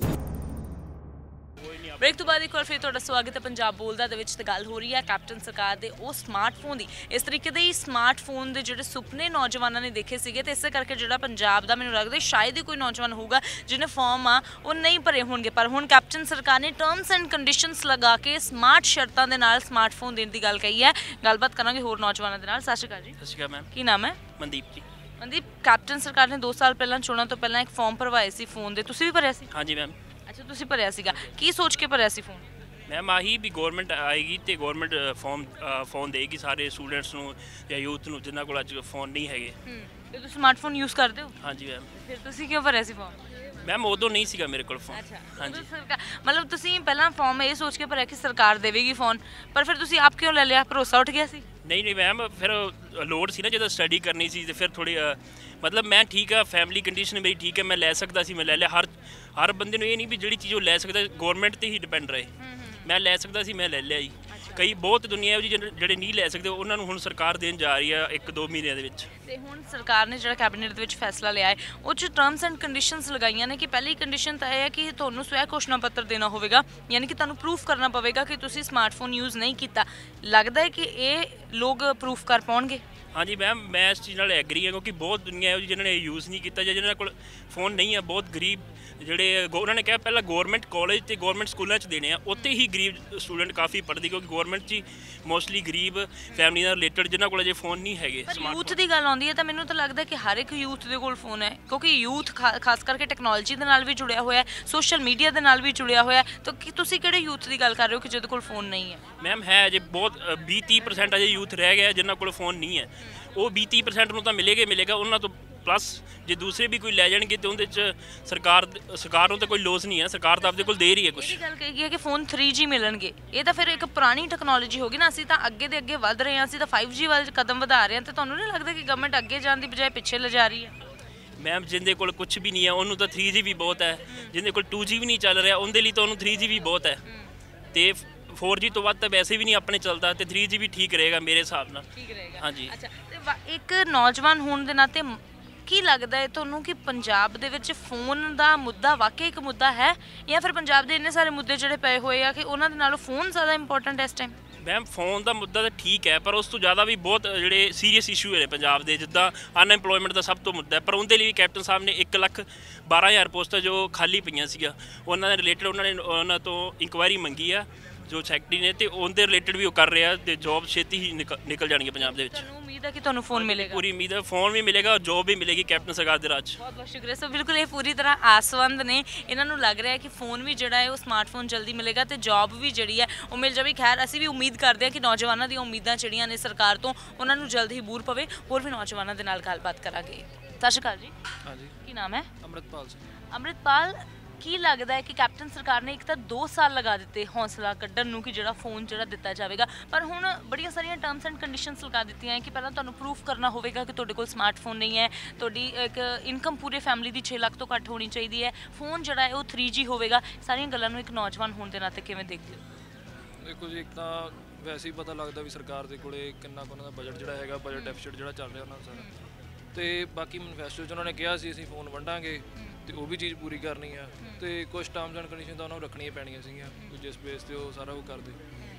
ਬ੍ਰੇਕ ਤੋਂ ਬਾਅਦ ਇੱਕ ਵਾਰ ਫਿਰ ਤੁਹਾਡਾ ਸਵਾਗਤ ਹੈ ਪੰਜਾਬ ਬੋਲਦਾ ਦੇ ਵਿੱਚ। ਤੇ ਗੱਲ ਹੋ ਰਹੀ ਹੈ ਕੈਪਟਨ ਸਰਕਾਰ ਦੇ ਉਹ ਸਮਾਰਟਫੋਨ ਦੀ। ਇਸ ਤਰੀਕੇ ਦੇ ਹੀ ਸਮਾਰਟਫੋਨ ਦੇ ਜਿਹੜੇ ਸੁਪਨੇ ਨੌਜਵਾਨਾਂ ਨੇ ਦੇਖੇ ਸੀਗੇ ਤੇ ਇਸੇ ਕਰਕੇ ਜਿਹੜਾ ਪੰਜਾਬ ਦਾ ਮੈਨੂੰ ਲੱਗਦਾ ਸ਼ਾਇਦ ਹੀ ਕੋਈ ਨੌਜਵਾਨ ਹੋਊਗਾ ਜਿਹਨੇ ਫਾਰਮ ਆ ਉਹ ਨਹੀਂ ਭਰੇ ਹੋਣਗੇ। ਪਰ ਹੁਣ ਕੈਪਟਨ ਸਰਕਾਰ ਨੇ ਟਰਮਸ ਐਂਡ ਕੰਡੀਸ਼ਨਸ ਲਗਾ ਕੇ ਸਮਾਰਟ ਸ਼ਰਤਾਂ ਦੇ ਨਾਲ ਸਮਾਰਟਫੋਨ ਦੇਣ ਦੀ ਗੱਲ ਕਹੀ ਹੈ। ਗੱਲਬਾਤ ਕਰਾਂਗੇ ਹੋਰ ਨੌਜਵਾਨਾਂ ਦੇ ਨਾਲ। ਸਤਿ ਸ਼੍ਰੀ ਅਕਾਲ ਜੀ। ਸਤਿ ਸ਼੍ਰੀ ਅਕਾਲ ਮੈਮ। ਕੀ ਨਾਮ ਹੈ? ਮਨਦੀਪ ਜੀ। ਮਨਦੀਪ, ਕੈਪਟਨ ਸਰਕਾਰ ਨੇ ਦੋ ਸਾਲ ਪਹਿਲਾਂ ਚੋਣਾਂ ਤੋਂ ਪਹਿਲਾਂ ਇੱਕ ਫਾਰਮ ਭਰਵਾਏ ਸੀ ਫੋਨ ਦੇ, ਤੁਸੀਂ ਵੀ ਭਰਿਆ ਸੀ? ਹਾਂਜੀ ਮੈਮ। ਅੱਛਾ, ਤੁਸੀਂ ਭਰਿਆ ਸੀਗਾ। ਕੀ ਸੋਚ ਕੇ ਭਰਿਆ ਸੀ ਫੋਨ? ਮੈਮ ਆਹੀ ਵੀ ਗੌਰਮੈਂਟ ਆਏਗੀ ਤੇ ਗੌਰਮੈਂਟ ਫੋਨ ਫੋਨ ਦੇਗੀ ਸਾਰੇ ਸਟੂਡੈਂਟਸ ਨੂੰ ਜਾਂ ਯੂਥ ਨੂੰ ਜਿਨ੍ਹਾਂ ਕੋਲ ਅੱਜ ਫੋਨ ਨਹੀਂ ਹੈਗੇ। ਹੂੰ, ਤੇ ਤੁਸੀਂ ਸਮਾਰਟਫੋਨ ਯੂਜ਼ ਕਰਦੇ ਹੋ? ਹਾਂਜੀ ਮੈਮ। ਫਿਰ ਤੁਸੀਂ ਕਿਉਂ ਭਰਿਆ ਸੀ ਫਾਰਮ? ਮੈਮ ਉਦੋਂ ਨਹੀਂ ਸੀਗਾ ਮੇਰੇ ਕੋਲ ਫੋਨ। ਅੱਛਾ, ਹਾਂਜੀ। ਸਰਕਾਰ ਮਤਲਬ ਤੁਸੀਂ ਪਹਿਲਾਂ ਫਾਰਮ ਇਹ ਸੋਚ ਕੇ ਭਰਿਆ ਕਿ ਸਰਕਾਰ ਦੇਵੇਗੀ ਫੋਨ, ਪਰ ਫਿਰ ਤੁਸੀਂ ਆਪ ਕਿਉਂ ਲੈ ਲਿਆ? ਭਰੋਸਾ ਉੱਠ ਗਿਆ ਸੀ? ਨਹੀਂ ਨਹੀਂ ਮੈਮ, ਫਿਰ ਲੋੜ ਸੀ ਨਾ ਜਦੋਂ ਸਟੱਡੀ ਕਰਨੀ ਸੀ ਤੇ ਫਿਰ ਥੋੜੀ ਮਤਲਬ ਮੈਂ ਠੀਕ ਆ, ਫੈਮਿਲੀ ਕੰਡੀਸ਼ਨ ਮੇਰੀ ਠੀਕ ਹੈ, ਮੈਂ ਲੈ ਸਕਦਾ ਸੀ, ਮੈਂ ਲੈ ਲਿਆ। ਹਰ ਹਰ ਬੰਦੇ ਨੂੰ ਇਹ ਨਹੀਂ ਵੀ ਜਿਹੜੀ ਚੀਜ਼ ਉਹ ਲੈ ਸਕਦਾ ਗੌਰਮੈਂਟ ਤੇ ਹੀ ਡਿਪੈਂਡ ਰਹੇ। ਮੈਂ ਲੈ ਸਕਦਾ ਸੀ, ਮੈਂ ਲੈ ਲਿਆ ਜੀ। ਕਈ ਬਹੁਤ ਦੁਨੀਆ ਇਹੋ ਜਿਹੀ ਜਿਹੜੇ ਨਹੀਂ ਲੈ ਸਕਦੇ ਉਹਨਾਂ ਨੂੰ ਹੁਣ ਸਰਕਾਰ ਦੇਣ ਜਾ ਰਹੀ ਆ ਇੱਕ ਦੋ ਮਹੀਨਿਆਂ ਦੇ ਵਿੱਚ। ਤੇ ਹੁਣ ਸਰਕਾਰ ਨੇ ਜਿਹੜਾ ਕੈਬਨਿਟ ਦੇ ਵਿੱਚ ਫੈਸਲਾ ਲਿਆ ਹੈ ਉਹ 'ਚ ਟਰਮਸ ਐਂਡ ਕੰਡੀਸ਼ਨਸ ਲਗਾਈਆਂ ਨੇ ਕਿ ਪਹਿਲੀ ਕੰਡੀਸ਼ਨ ਤਾਂ ਇਹ ਹੈ ਕਿ ਤੁਹਾਨੂੰ ਸਵੈ ਘੋਸ਼ਣਾ ਪੱਤਰ ਦੇਣਾ ਹੋਵੇਗਾ, ਯਾਨੀ ਕਿ ਤੁਹਾਨੂੰ ਪ੍ਰੂਫ ਕਰਨਾ ਪਵੇਗਾ ਕਿ ਤੁਸੀਂ ਸਮਾਰਟਫੋਨ ਯੂਜ਼ ਨਹੀਂ ਕੀਤਾ। ਲੱਗਦਾ ਹੈ ਕਿ ਇਹ ਲੋਕ ਪ੍ਰੂਫ ਕਰ ਪਾਉਣਗੇ? ਹਾਂਜੀ ਮੈਮ, ਮੈਂ ਇਸ ਚੀਜ਼ ਨਾਲ ਐਗਰੀ ਹਾਂ ਕਿਉਂਕਿ ਬਹੁਤ ਦੁਨੀਆ ਇਹੋ ਜਿਹੀ ਜਿਨ੍ਹਾਂ ਨੇ ਯੂਜ਼ ਨਹੀਂ ਕੀਤਾ ਜਾਂ ਜਿਨ੍ਹਾਂ ਕੋਲ ਫੋਨ ਨਹੀਂ ਆ, ਬਹੁਤ ਗਰੀਬ ਜਿਹੜੇ ਉਹਨਾਂ ਨੇ ਕਿਹਾ ਪਹਿਲਾਂ ਗੌਰਮੈਂਟ ਕਾਲਜ ਤੇ ਗੌਰਮੈਂਟ ਸਕੂਲਾਂ 'ਚ ਦੇਣੇ ਆ, ਉੱਥੇ ਹੀ ਗਰੀਬ ਸਟੂਡੈਂਟ ਕਾਫੀ ਪੜ੍ਹਦੇ ਕਿਉਂਕਿ ਗੌਰਮੈਂਟ 'ਚ ਮੋਸਟਲੀ ਗਰੀਬ ਫੈਮਿਲੀ ਨਾਲ ਰਿਲੇਟਡ ਜਿਨ੍ਹਾਂ ਕੋਲ ਅਜੇ ਫੋਨ ਨਹੀਂ ਹੈਗੇ। ਯੂਥ ਦੀ ਗੱਲ ਆਉਂਦੀ ਹੈ ਤਾਂ ਮੈਨੂੰ ਤਾਂ ਲੱਗਦਾ ਕਿ ਹਰ ਇੱਕ ਯੂਥ ਦੇ ਕੋਲ ਫੋਨ ਹੈ ਕਿਉਂਕਿ ਯੂਥ ਖਾਸ ਕਰਕੇ ਟੈਕਨੋਲੋਜੀ ਦੇ ਨਾਲ ਵੀ ਜੁੜਿਆ ਹੋਇਆ ਹੈ, ਸੋਸ਼ਲ ਮੀਡੀਆ ਦੇ ਨਾਲ ਵੀ ਜੁੜਿਆ ਹੋਇਆ ਹੈ। ਤਾਂ ਕੀ ਤੁਸੀਂ ਕਿਹੜੇ ਯੂਥ ਦੀ ਗੱਲ ਕਰ ਰਹੇ ਹੋ ਕਿ ਜਿਹਦੇ ਕੋਲ ਫੋਨ ਨਹੀਂ ਹੈ? ਮੈਮ ਹੈ ਅਜੇ ਬਹੁਤ ਵੀਹ ਤੀਹ ਪਰਸੈਂਟ ਅਜੇ ਯੂਥ ਰਹਿ ਗਿਆ ਜਿਨ੍ਹਾਂ ਕੋਲ ਫੋਨ ਨਹੀਂ ਹੈ। ਉਹ ਵੀਹ ਤੀਹ ਪਰਸੈਂਟ ਨੂੰ ਤਾਂ ਮਿਲੇਗਾ ਮਿਲੇਗਾ, ਉਹਨਾਂ ਤੋਂ ਪਲੱਸ ਜੇ ਦੂਸਰੇ ਵੀ ਕੋਈ ਲੈ ਜਾਣਗੇ ਤੇ ਉਹਦੇ 'ਚ ਸਰਕਾਰ ਸਰਕਾਰ ਨੂੰ ਤਾਂ ਕੋਈ ਲੋਸ ਨਹੀਂ ਹੈ, ਸਰਕਾਰ ਤਾਂ ਆਪਦੇ ਕੋਲ ਦੇ ਰਹੀ ਹੈ ਕੁਝ। ਇਹ ਗੱਲ ਕਹੀ ਹੈ ਕਿ ਫੋਨ ਥ੍ਰੀ ਜੀ ਮਿਲਣਗੇ, ਇਹ ਤਾਂ ਫਿਰ ਇੱਕ ਪੁਰਾਣੀ ਟੈਕਨੋਲੋਜੀ ਹੋ ਗਈ ਨਾ। ਅਸੀਂ ਤਾਂ ਅੱਗੇ ਦੇ ਅੱਗੇ ਵੱਧ ਰਹੇ ਹਾਂ, ਅਸੀਂ ਤਾਂ ਫਾਈਵ ਜੀ ਵੱਲ ਕਦਮ ਵਧਾ ਰਹੇ ਹਾਂ। ਤੇ ਤੁਹਾਨੂੰ ਨਹੀਂ ਲੱਗਦਾ ਕਿ ਗਵਰਨਮੈਂਟ ਅੱਗੇ ਜਾਣ ਦੀ ਬਜਾਏ ਪਿੱਛੇ ਲਿਜਾ ਰਹੀ ਹੈ? ਮੈਮ ਜਿੰਦੇ ਕੋਲ ਕੁਝ ਵੀ ਨਹੀਂ ਹੈ ਉਹਨੂੰ ਤਾਂ ਥ੍ਰੀ ਜੀ ਵੀ ਬਹੁਤ ਹੈ, ਜਿੰਦੇ ਕੋਲ ਟੂ ਜੀ ਵੀ ਨਹੀਂ ਚੱਲ ਰਿਹਾ ਉਹਦੇ ਲਈ ਤਾਂ ਉਹਨੂੰ ਥ੍ਰੀ ਜੀ ਵੀ ਬਹੁਤ ਹੈ। ਤੇ ਫੋਰ ਜੀ ਤੋਂ ਵੱਧ ਤਾਂ ਵੈਸੇ ਵੀ ਨਹੀਂ ਆਪਣੇ ਚੱਲਦਾ ਤੇ ਥ੍ਰੀ ਜੀ ਵੀ ਠੀਕ ਰਹੇਗਾ ਮੇਰੇ ਹਿਸਾਬ ਨਾਲ। ਠੀਕ ਰਹੇਗਾ। ਹਾਂਜੀ। ਅੱਛਾ, ਤੇ ਇੱਕ ਨੌਜਵਾਨ ਹੋਣ ਦੇ ਨਾਤੇ ਕੀ ਲੱਗਦਾ ਹੈ ਤੁਹਾਨੂੰ ਕਿ ਪੰਜਾਬ ਦੇ ਵਿੱਚ ਫੋਨ ਦਾ ਮੁੱਦਾ ਵਾਕਈ ਇੱਕ ਮੁੱਦਾ ਹੈ ਜਾਂ ਫਿਰ ਪੰਜਾਬ ਦੇ ਇੰਨੇ ਸਾਰੇ ਮੁੱਦੇ ਜਿਹੜੇ ਪਏ ਹੋਏ ਆ ਕਿ ਉਹਨਾਂ ਦੇ ਨਾਲੋਂ ਫੋਨ ਜ਼ਿਆਦਾ ਇੰਪੋਰਟੈਂਟ ਹੈ ਇਸ ਟਾਈਮ? ਮੈਮ ਫੋਨ ਦਾ ਮੁੱਦਾ ਤਾਂ ਠੀਕ ਹੈ ਪਰ ਉਸ ਤੋਂ ਜ਼ਿਆਦਾ ਵੀ ਬਹੁਤ ਜਿਹੜੇ ਸੀਰੀਅਸ ਇਸ਼ੂ ਨੇ ਪੰਜਾਬ ਦੇ, ਜਿੱਦਾਂ ਅਨਐਮਪਲੋਇਮੈਂਟ ਦਾ ਸਭ ਤੋਂ ਮੁੱਦਾ ਹੈ। ਪਰ ਉਹਦੇ ਲਈ ਕੈਪਟਨ ਸਾਹਿਬ ਨੇ ਇੱਕ ਲੱਖ ਬਾਰਾਂ ਹਜ਼ਾਰ ਪੋਸਟਾਂ ਜੋ ਖਾਲੀ ਪਈਆਂ ਸੀਗੀਆਂ ਉਹਨਾਂ ਦੇ ਰਿਲੇਟਡ ਉਹਨਾਂ ਨੇ ਉਹਨਾਂ ਤੋਂ ਇਨਕੁਆਇਰੀ ਮੰਗੀ ਆ ਜੋ ਸੈਕਟਰੀ ਨੇ, ਤੇ ਉਹਦੇ ਰਿਲੇਟਡ ਵੀ ਉਹ ਕਰ ਰਿਹਾ ਤੇ ਜੋਬ ਛੇਤੀ ਹੀ ਨਿਕਲ ਜਾਣਗੇ ਪੰਜਾਬ ਦੇ ਵਿੱਚ। ਤੁਹਾਨੂੰ ਉਮੀਦ ਹੈ ਕਿ ਤੁਹਾਨੂੰ ਫੋਨ ਮਿਲੇਗਾ? ਪੂਰੀ ਉਮੀਦ ਹੈ, ਫੋਨ ਵੀ ਮਿਲੇਗਾ ਔਰ ਜੋਬ ਵੀ ਮਿਲੇਗੀ ਕੈਪਟਨ ਸਰਕਾਰ ਦੇ ਰਾਜ। ਬਹੁਤ ਬਹੁਤ ਸ਼ੁਕਰੀਆ। ਸੋ ਬਿਲਕੁਲ ਇਹ ਪੂਰੀ ਤਰ੍ਹਾਂ ਆਸਵੰਦ ਨੇ, ਇਹਨਾਂ ਨੂੰ ਲੱਗ ਰਿਹਾ ਹੈ ਕਿ ਫੋਨ ਵੀ ਜਿਹੜਾ ਹੈ ਉਹ ਸਮਾਰਟਫੋਨ ਜਲਦੀ ਮਿਲੇਗਾ ਤੇ ਜੋਬ ਵੀ ਜਿਹੜੀ ਹੈ ਉਹ ਮਿਲ ਜਾਵੇ। ਖੈਰ ਅਸੀਂ ਵੀ ਉਮੀਦ ਕਰਦੇ ਹਾਂ ਕਿ ਨੌਜਵਾਨਾਂ ਦੀਆਂ ਉਮੀਦਾਂ ਜਿਹੜੀਆਂ ਨੇ ਸਰਕਾਰ ਤੋਂ ਉਹਨਾਂ ਨੂੰ ਜਲਦ ਹੀ ਬੂਰ ਪਵੇ। ਹੋਰ ਵੀ ਨੌਜਵਾਨਾਂ ਦੇ ਨਾਲ ਗੱਲਬਾਤ ਕਰਾਂਗੇ। ਸਤਿ ਸ਼੍ਰੀ ਅਕਾਲ ਜੀ। ਹਾਂਜੀ, ਕੀ ਨਾਮ ਹੈ? ਅੰਮ੍ਰਿਤਪਾਲ ਸਿੰਘ। ਅੰਮ੍ਰਿਤਪਾਲ, ਕੀ ਲੱਗਦਾ ਹੈ ਕਿ ਕੈਪਟਨ ਸਰਕਾਰ ਨੇ ਇੱਕ ਤਾਂ ਦੋ ਸਾਲ ਲਗਾ ਦਿੱਤੇ ਹੌਸਲਾ ਕੱਢਣ ਨੂੰ ਕਿ ਜਿਹੜਾ ਫੋਨ ਜਿਹੜਾ ਦਿੱਤਾ ਜਾਵੇਗਾ, ਪਰ ਹੁਣ ਬੜੀਆਂ ਸਾਰੀਆਂ ਟਰਮਸ ਐਂਡ ਕੰਡੀਸ਼ਨਸ ਲਗਾ ਦਿੱਤੀਆਂ ਹੈ ਕਿ ਪਹਿਲਾਂ ਤੁਹਾਨੂੰ ਪ੍ਰੂਫ ਕਰਨਾ ਹੋਵੇਗਾ ਕਿ ਤੁਹਾਡੇ ਕੋਲ ਸਮਾਰਟਫੋਨ ਨਹੀਂ ਹੈ, ਤੁਹਾਡੀ ਇੱਕ ਇਨਕਮ ਪੂਰੇ ਫੈਮਿਲੀ ਦੀ ਛੇ ਲੱਖ ਤੋਂ ਘੱਟ ਹੋਣੀ ਚਾਹੀਦੀ ਹੈ, ਫੋਨ ਜਿਹੜਾ ਹੈ ਉਹ ਥ੍ਰੀ ਜੀ ਹੋਵੇਗਾ। ਸਾਰੀਆਂ ਗੱਲਾਂ ਨੂੰ ਇੱਕ ਨੌਜਵਾਨ ਹੋਣ ਦੇ ਨਾਤੇ ਕਿਵੇਂ ਦੇਖਦੇ ਹੋ? ਦੇਖੋ ਜੀ, ਇੱਕ ਤਾਂ ਵੈਸੇ ਹੀ ਪਤਾ ਲੱਗਦਾ ਵੀ ਸਰਕਾਰ ਦੇ ਕੋਲੇ ਕਿੰਨਾ ਕੁ ਉਹਨਾਂ ਦਾ ਬਜਟ ਜਿਹੜਾ ਹੈਗਾ, ਬਜਟ ਡੈਫਿਸਿਟ ਜਿਹੜਾ ਚੱਲ ਰਿਹਾ ਉਹਨਾਂ ਦਾ ਸਾਰਾ। ਤੇ ਬਾਕੀ ਮੈਨੀਫੈਸਟੋ 'ਚ ਉਹਨਾਂ ਨੇ ਕਿਹਾ ਸੀ ਅਸੀਂ ਫੋਨ ਵੰਡਾਂਗੇ ਤੇ ਉਹ ਵੀ ਚੀਜ਼ ਪੂਰੀ ਕਰਨੀ ਆ ਤੇ ਕੁਝ ਟਰਮਸ ਐਂਡ ਕੰਡੀਸ਼ਨ ਤਾਂ ਉਹਨਾਂ ਨੂੰ ਰੱਖਣੀਆਂ ਪੈਣੀਆਂ ਸੀਗੀਆਂ ਜਿਸ ਬੇਸ ਤੇ ਉਹ ਸਾਰਾ ਉਹ ਕਰਦੇ।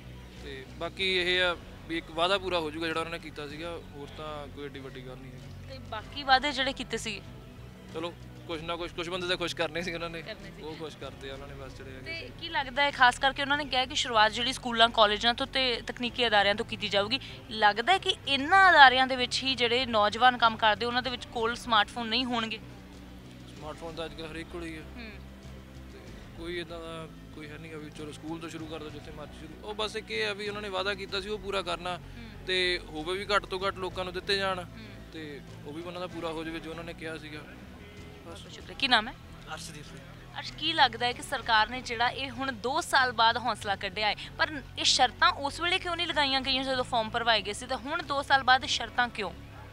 ਤੇ ਬਾਕੀ ਇਹ ਆ ਵੀ ਇੱਕ ਵਾਅਦਾ ਪੂਰਾ ਹੋ ਜਾਊਗਾ ਜਿਹੜਾ ਉਹਨਾਂ ਨੇ ਕੀਤਾ ਸੀਗਾ, ਹੋਰ ਤਾਂ ਕੋਈ ਏਡੀ ਵੱਡੀ ਗੱਲ ਨਹੀਂ ਹੈ। ਤੇ ਬਾਕੀ ਵਾਅਦੇ ਜਿਹੜੇ ਕੀਤੇ ਸੀ ਚਲੋ ਕੁਛ ਨਾ ਕੁਛ ਕੁਛ ਬੰਦੇ ਤਾਂ ਖੁਸ਼ ਕਰਨੇ ਸੀ ਉਹਨਾਂ ਨੇ, ਕਰਨੇ ਸੀ। ਉਹ ਖੁਸ਼ ਕਰਦੇ ਆ ਉਹਨਾਂ ਨੇ ਬਸ ਜਿਹੜੇ ਹੈਗੇ ਤੇ ਸੀ। ਕੀ ਲੱਗਦਾ ਹੈ ਖਾਸ ਕਰਕੇ ਉਹਨਾਂ ਨੇ ਕਿਹਾ ਕਿ ਸ਼ੁਰੂਆਤ ਜਿਹੜੀ ਸਕੂਲਾਂ ਕਾਲਜਾਂ ਤੋਂ ਤੇ ਤਕਨੀਕੀ ਅਦਾਰਿਆਂ ਤੋਂ ਕੀਤੀ ਜਾਊਗੀ, ਲੱਗਦਾ ਹੈ ਕਿ ਇਹਨਾਂ ਅਦਾਰਿਆਂ ਦੇ ਵਿੱਚ ਹੀ ਜਿਹੜੇ ਨੌਜਵਾਨ ਕੰਮ ਕਰਦੇ ਉਹਨਾਂ ਦੇ ਵਿੱਚ ਕੋਲ ਸਮਾਰਟਫੋਨ ਨਹੀਂ ਹੋਣਗੇ? ਸਮਾਰਟਫੋਨ ਤਾਂ ਅੱਜ ਕੱਲ੍ਹ ਹਰੇਕ ਕੋਲ ਹੀ ਹੈ, ਤੇ ਕੋਈ ਇਦਾਂ ਦਾ ਕੋਈ ਹੈ ਨਹੀਂ ਗਾ ਵੀ ਚਲੋ ਸਕੂਲ ਤੋਂ ਸ਼ੁਰੂ ਕਰ ਦਿਓ ਜਿੱਥੇ ਮਰਜ਼ੀ ਸ਼ੁਰੂ। ਉਹ ਬਸ ਇੱਕ ਇਹ ਆ ਵੀ ਉਹਨਾਂ ਨੇ ਵਾਅਦਾ ਕੀਤਾ ਸੀ ਉਹ ਪੂਰਾ ਕਰਨਾ, ਤੇ ਹੋਵੇ ਵੀ ਘੱਟ ਤੋਂ ਘੱਟ ਲੋਕਾਂ ਨੂੰ ਦਿੱਤੇ ਜਾਣ, ਤੇ ਉਹ ਵੀ ਉਹਨਾਂ ਦਾ ਪੂਰਾ ਹੋ ਜਾਵੇ ਜੋ ਉਹਨਾਂ ਨੇ ਕਿਹਾ ਸੀਗਾ। ਬਸ ਸ਼ੁਕਰੀਆ। ਕੀ ਨਾਮ ਹੈ? ਅਰਸ਼ਦੀਪ ਸਿੰਘ। ਅਰਸ਼, ਕੀ ਲੱਗਦਾ ਹੈ ਕਿ ਸਰਕਾਰ ਨੇ ਜਿਹੜਾ ਇਹ ਹੁਣ ਦੋ ਸਾਲ ਬਾਅਦ ਹੌਸਲਾ ਕੱਢਿਆ ਹੈ, ਪਰ ਇਹ ਸ਼ਰਤਾਂ ਉਸ ਵੇਲੇ ਕਿਉਂ ਨਹੀਂ ਲਗਾਈਆਂ ਗਈਆਂ ਜਦੋਂ ਫਾਰਮ ਭਰਵਾਏ ਗਏ ਸੀ, ਤਾਂ ਹੁਣ ਦੋ ਸਾਲ ਬਾਅਦ ਸ਼ਰਤਾਂ ਕਿਉਂ?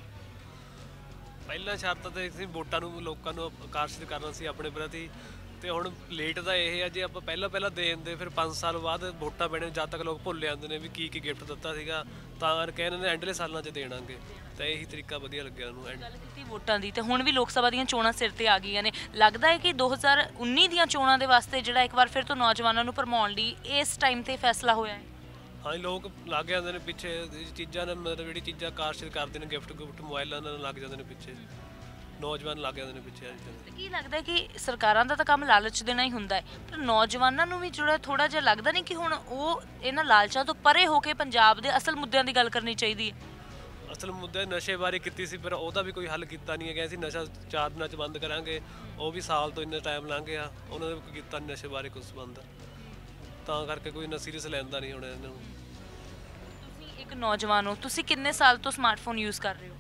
ਪਹਿਲਾਂ ਸ਼ਰਤ ਤਾਂ ਸੀ ਵੋਟਾਂ ਨੂੰ ਲੋਕਾਂ ਨੂੰ ਆਕਰਸ਼ਿਤ ਕਰਨਾ ਸੀ ਆਪਣੇ ਪ੍ਰਤੀ, ਤੇ ਹੁਣ ਲੇਟ ਦਾ ਇਹ ਆ ਜੇ ਆਪਾਂ ਪਹਿਲਾਂ ਪਹਿਲਾਂ ਦੇ ਦਿੰਦੇ ਫਿਰ ਪੰਜ ਸਾਲ ਬਾਅਦ ਵੋਟਾਂ ਪੈਣੇ ਜਦ ਤੱਕ ਲੋਕ ਭੁੱਲ ਜਾਂਦੇ ਨੇ ਵੀ ਕੀ ਕੀ ਗਿਫਟ ਦਿੱਤਾ ਸੀਗਾ, ਤਾਂ ਕਰਕੇ ਇਹਨਾਂ ਨੇ ਐਂਡਲੇ ਸਾਲਾਂ 'ਚ ਦੇਣਾਂਗੇ, ਤਾਂ ਇਹੀ ਤਰੀਕਾ ਵਧੀਆ ਲੱਗਿਆ ਉਹਨੂੰ। ਐਂਡ ਗੱਲ ਕੀਤੀ ਵੋਟਾਂ ਦੀ, ਤੇ ਹੁਣ ਵੀ ਲੋਕ ਸਭਾ ਦੀਆਂ ਚੋਣਾਂ ਸਿਰ ਤੇ ਆ ਗਈਆਂ ਨੇ, ਲੱਗਦਾ ਹੈ ਕਿ ਦੋ ਹਜ਼ਾਰ ਉੱਨੀ ਦੀਆਂ ਚੋਣਾਂ ਦੇ ਵਾਸਤੇ ਜਿਹੜਾ ਇੱਕ ਵਾਰ ਫਿਰ ਤੋਂ ਨੌਜਵਾਨਾਂ ਨੂੰ ਭਰਮਾਉਣ ਲਈ ਇਸ ਟਾਈਮ ਤੇ ਫੈਸਲਾ ਹੋਇਆ ਹੈ? ਹਾਂ ਲੋਕ ਲੱਗ ਜਾਂਦੇ ਨੇ ਪਿੱਛੇ ਇਹ ਚੀਜ਼ਾਂ ਨਾਲ, ਮਤਲਬ ਜਿਹੜੀ ਚੀਜ਼ਾਂ ਆਕਰਸ਼ਿਤ ਕਰਦੇ ਨੇ ਗਿਫਟ ਗੁਫਟ ਮੋਬਾਈਲਾਂ ਨਾਲ ਲੱਗ ਜਾਂਦੇ ਨੇ ਪਿੱਛੇ, ਨੌਜਵਾਨ ਲੱਗ ਜਾਂਦੇ ਨੇ ਪਿੱਛੇ ਅੱਜ ਤੇ ਕੀ ਲੱਗਦਾ ਹੈ ਕਿ ਸਰਕਾਰਾਂ ਦਾ ਤਾਂ ਕੰਮ ਲਾਲਚ ਦੇਣਾ ਹੀ ਹੁੰਦਾ ਹੈ, ਪਰ ਨੌਜਵਾਨਾਂ ਨੂੰ ਵੀ ਜਿਹੜਾ ਥੋੜਾ ਜਿਹਾ ਲੱਗਦਾ ਨਹੀਂ ਕਿ ਹੁਣ ਉਹ ਇਹਨਾਂ ਲਾਲਚਾਂ ਤੋਂ ਪਰੇ ਹੋ ਕੇ ਪੰਜਾਬ ਦੇ ਅਸਲ ਮੁੱਦਿਆਂ ਦੀ ਗੱਲ ਕਰਨੀ ਚਾਹੀਦੀ ਹੈ? ਅਸਲ ਮੁੱਦੇ ਨਸ਼ੇ ਬਾਰੇ ਕੀਤੀ ਸੀ, ਪਰ ਉਹਦਾ ਵੀ ਕੋਈ ਹੱਲ ਕੀਤਾ ਨਹੀਂ ਹੈ। ਕਹਿੰਦੇ ਸੀ ਨਸ਼ਾ ਚਾਰ ਦਿਨਾਂ 'ਚ ਬੰਦ ਕਰਾਂਗੇ, ਉਹ ਵੀ ਸਾਲ ਤੋਂ ਇੰਨਾ ਟਾਈਮ ਲੰਘ ਗਿਆ, ਉਹਨਾਂ ਨੇ ਕੋਈ ਕੀਤਾ ਨਹੀਂ ਨਸ਼ੇ ਬਾਰੇ ਕੁਝ ਬੰਦ, ਤਾਂ ਕਰਕੇ ਕੋਈ ਇੰਨਾ ਸੀਰੀਅਸ ਲੈਂਦਾ ਨਹੀਂ ਹੁਣ ਇਹਨਾਂ ਨੂੰ। ਤੁਸੀਂ ਇੱਕ ਨੌਜਵਾਨ ਹੋ, ਤੁਸੀਂ ਕਿੰਨੇ ਸਾਲ ਤੋਂ ਸਮਾਰਟਫੋਨ ਯੂਜ਼ ਕਰ ਰਹੇ ਹੋ?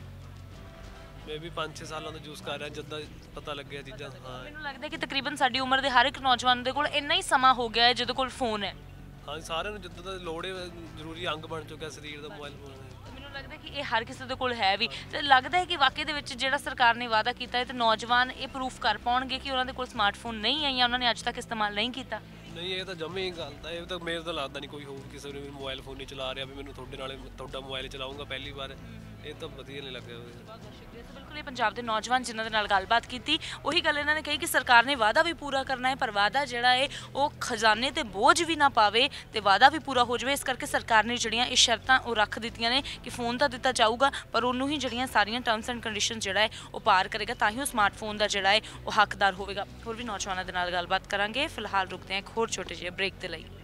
ਮੈਂ ਵੀ ਪੰਜ ਛੇ ਸਾਲਾਂ ਤੋਂ ਯੂਜ਼ ਕਰ ਰਿਹਾ ਜਿੱਦਾਂ ਪਤਾ ਲੱਗਿਆ ਚੀਜ਼ਾਂ। ਹਾਂ ਮੈਨੂੰ ਲੱਗਦਾ ਕਿ ਤਕਰੀਬਨ ਸਾਡੀ ਉਮਰ ਦੇ ਹਰ ਇੱਕ ਨੌਜਵਾਨ ਦੇ ਕੋਲ ਇੰਨਾ ਹੀ ਸਮਾਂ ਹੋ ਗਿਆ ਹੈ ਜਿਹਦੇ ਕੋਲ ਫੋਨ ਹੈ। ਹਾਂ ਸਾਰਿਆਂ ਨੂੰ ਜਿੱਦਾਂ ਦਾ ਲੋੜ ਹੈ ਜ਼ਰੂਰੀ ਅੰਗ ਬਣ ਚੁੱਕਿਆ ਸਰੀਰ ਦਾ ਮੋਬਾਈਲ ਫੋਨ। ਮੈਨੂੰ ਲੱਗਦਾ ਕਿ ਇਹ ਹਰ ਕਿਸੇ ਦੇ ਕੋਲ ਹੈ ਵੀ, ਤੇ ਲੱਗਦਾ ਹੈ ਕਿ ਵਾਕਈ ਦੇ ਵਿੱਚ ਜਿਹੜਾ ਸਰਕਾਰ ਨੇ ਵਾਅਦਾ ਕੀਤਾ ਹੈ ਤੇ ਨੌਜਵਾਨ ਇਹ ਪ੍ਰੂਫ ਕਰ ਪਾਉਣਗੇ ਕਿ ਉਹਨਾਂ ਦੇ ਕੋਲ ਸਮਾਰਟਫੋਨ ਨਹੀਂ ਹੈ ਜਾਂ ਉਹਨਾਂ ਨੇ ਅੱਜ ਤੱਕ ਇਸਤੇਮਾਲ ਨਹੀਂ ਕੀਤਾ। ਨਹੀਂ ਇਹ ਤਾਂ ਜੰਮੀ ਗੱਲ ਤਾਂ, ਇਹ ਤਾਂ ਮੇਰੇ ਤਾਂ ਲੱਗਦਾ ਨਹੀਂ ਕੋਈ ਹੋਰ ਕਿਸੇ ਨੂੰ ਵੀ ਮੋਬਾਈਲ ਫੋਨ ਨਹੀਂ ਚਲਾ ਰਿਹਾ ਵੀ ਮੈਨੂੰ ਤੁਹਾਡੇ ਨਾਲ ਤੁਹਾਡਾ ਮੋਬਾਈਲ ਚਲਾਉਂਗਾ ਪਹਿਲੀ ਵਾਰ, ਇਹ ਤਾਂ ਵਧੀਆ ਨਹੀਂ ਲੱਗਿਆ। ਬਿਲਕੁਲ ਇਹ ਪੰਜਾਬ ਦੇ ਨੌਜਵਾਨ ਜਿਨ੍ਹਾਂ ਦੇ ਨਾਲ ਗੱਲਬਾਤ ਕੀਤੀ ਉਹੀ ਗੱਲ ਇਹਨਾਂ ਨੇ ਕਹੀ ਕਿ ਸਰਕਾਰ ਨੇ ਵਾਅਦਾ ਵੀ ਪੂਰਾ ਕਰਨਾ ਹੈ, ਪਰ ਵਾਅਦਾ ਜਿਹੜਾ ਹੈ ਉਹ ਖਜ਼ਾਨੇ ਤੇ ਬੋਝ ਵੀ ਨਾ ਪਾਵੇ ਤੇ ਵਾਅਦਾ ਵੀ ਪੂਰਾ ਹੋ ਜਾਵੇ। ਇਸ ਕਰਕੇ ਸਰਕਾਰ ਨੇ ਜਿਹੜੀਆਂ ਇਹ ਸ਼ਰਤਾਂ ਉਹ ਰੱਖ ਦਿੱਤੀਆਂ ਨੇ ਕਿ ਫੋਨ ਤਾਂ ਦਿੱਤਾ ਜਾਊਗਾ, ਪਰ ਉਹਨੂੰ ਹੀ ਜਿਹੜੀਆਂ ਸਾਰੀਆਂ ਟਰਮਸ ਐਂਡ ਕੰਡੀਸ਼ਨ ਜਿਹੜਾ ਹੈ ਉਹ ਪਾਰ ਕਰੇਗਾ, ਤਾਂ ਹੀ ਉਹ ਸਮਾਰਟਫੋਨ ਦਾ ਜਿਹੜਾ ਹੈ ਉਹ ਹੱਕਦਾਰ ਹੋਵੇਗਾ। ਹੋਰ ਵੀ ਨੌਜਵਾਨਾਂ ਦੇ ਨਾਲ ਗੱਲਬਾਤ ਕਰਾਂਗੇ, ਫਿਲਹਾਲ ਰੁਕਦੇ ਹਾਂ ਇੱਕ ਹੋਰ ਛੋਟੇ ਜਿਹੇ ਬ੍ਰੇਕ ਦੇ ਲਈ।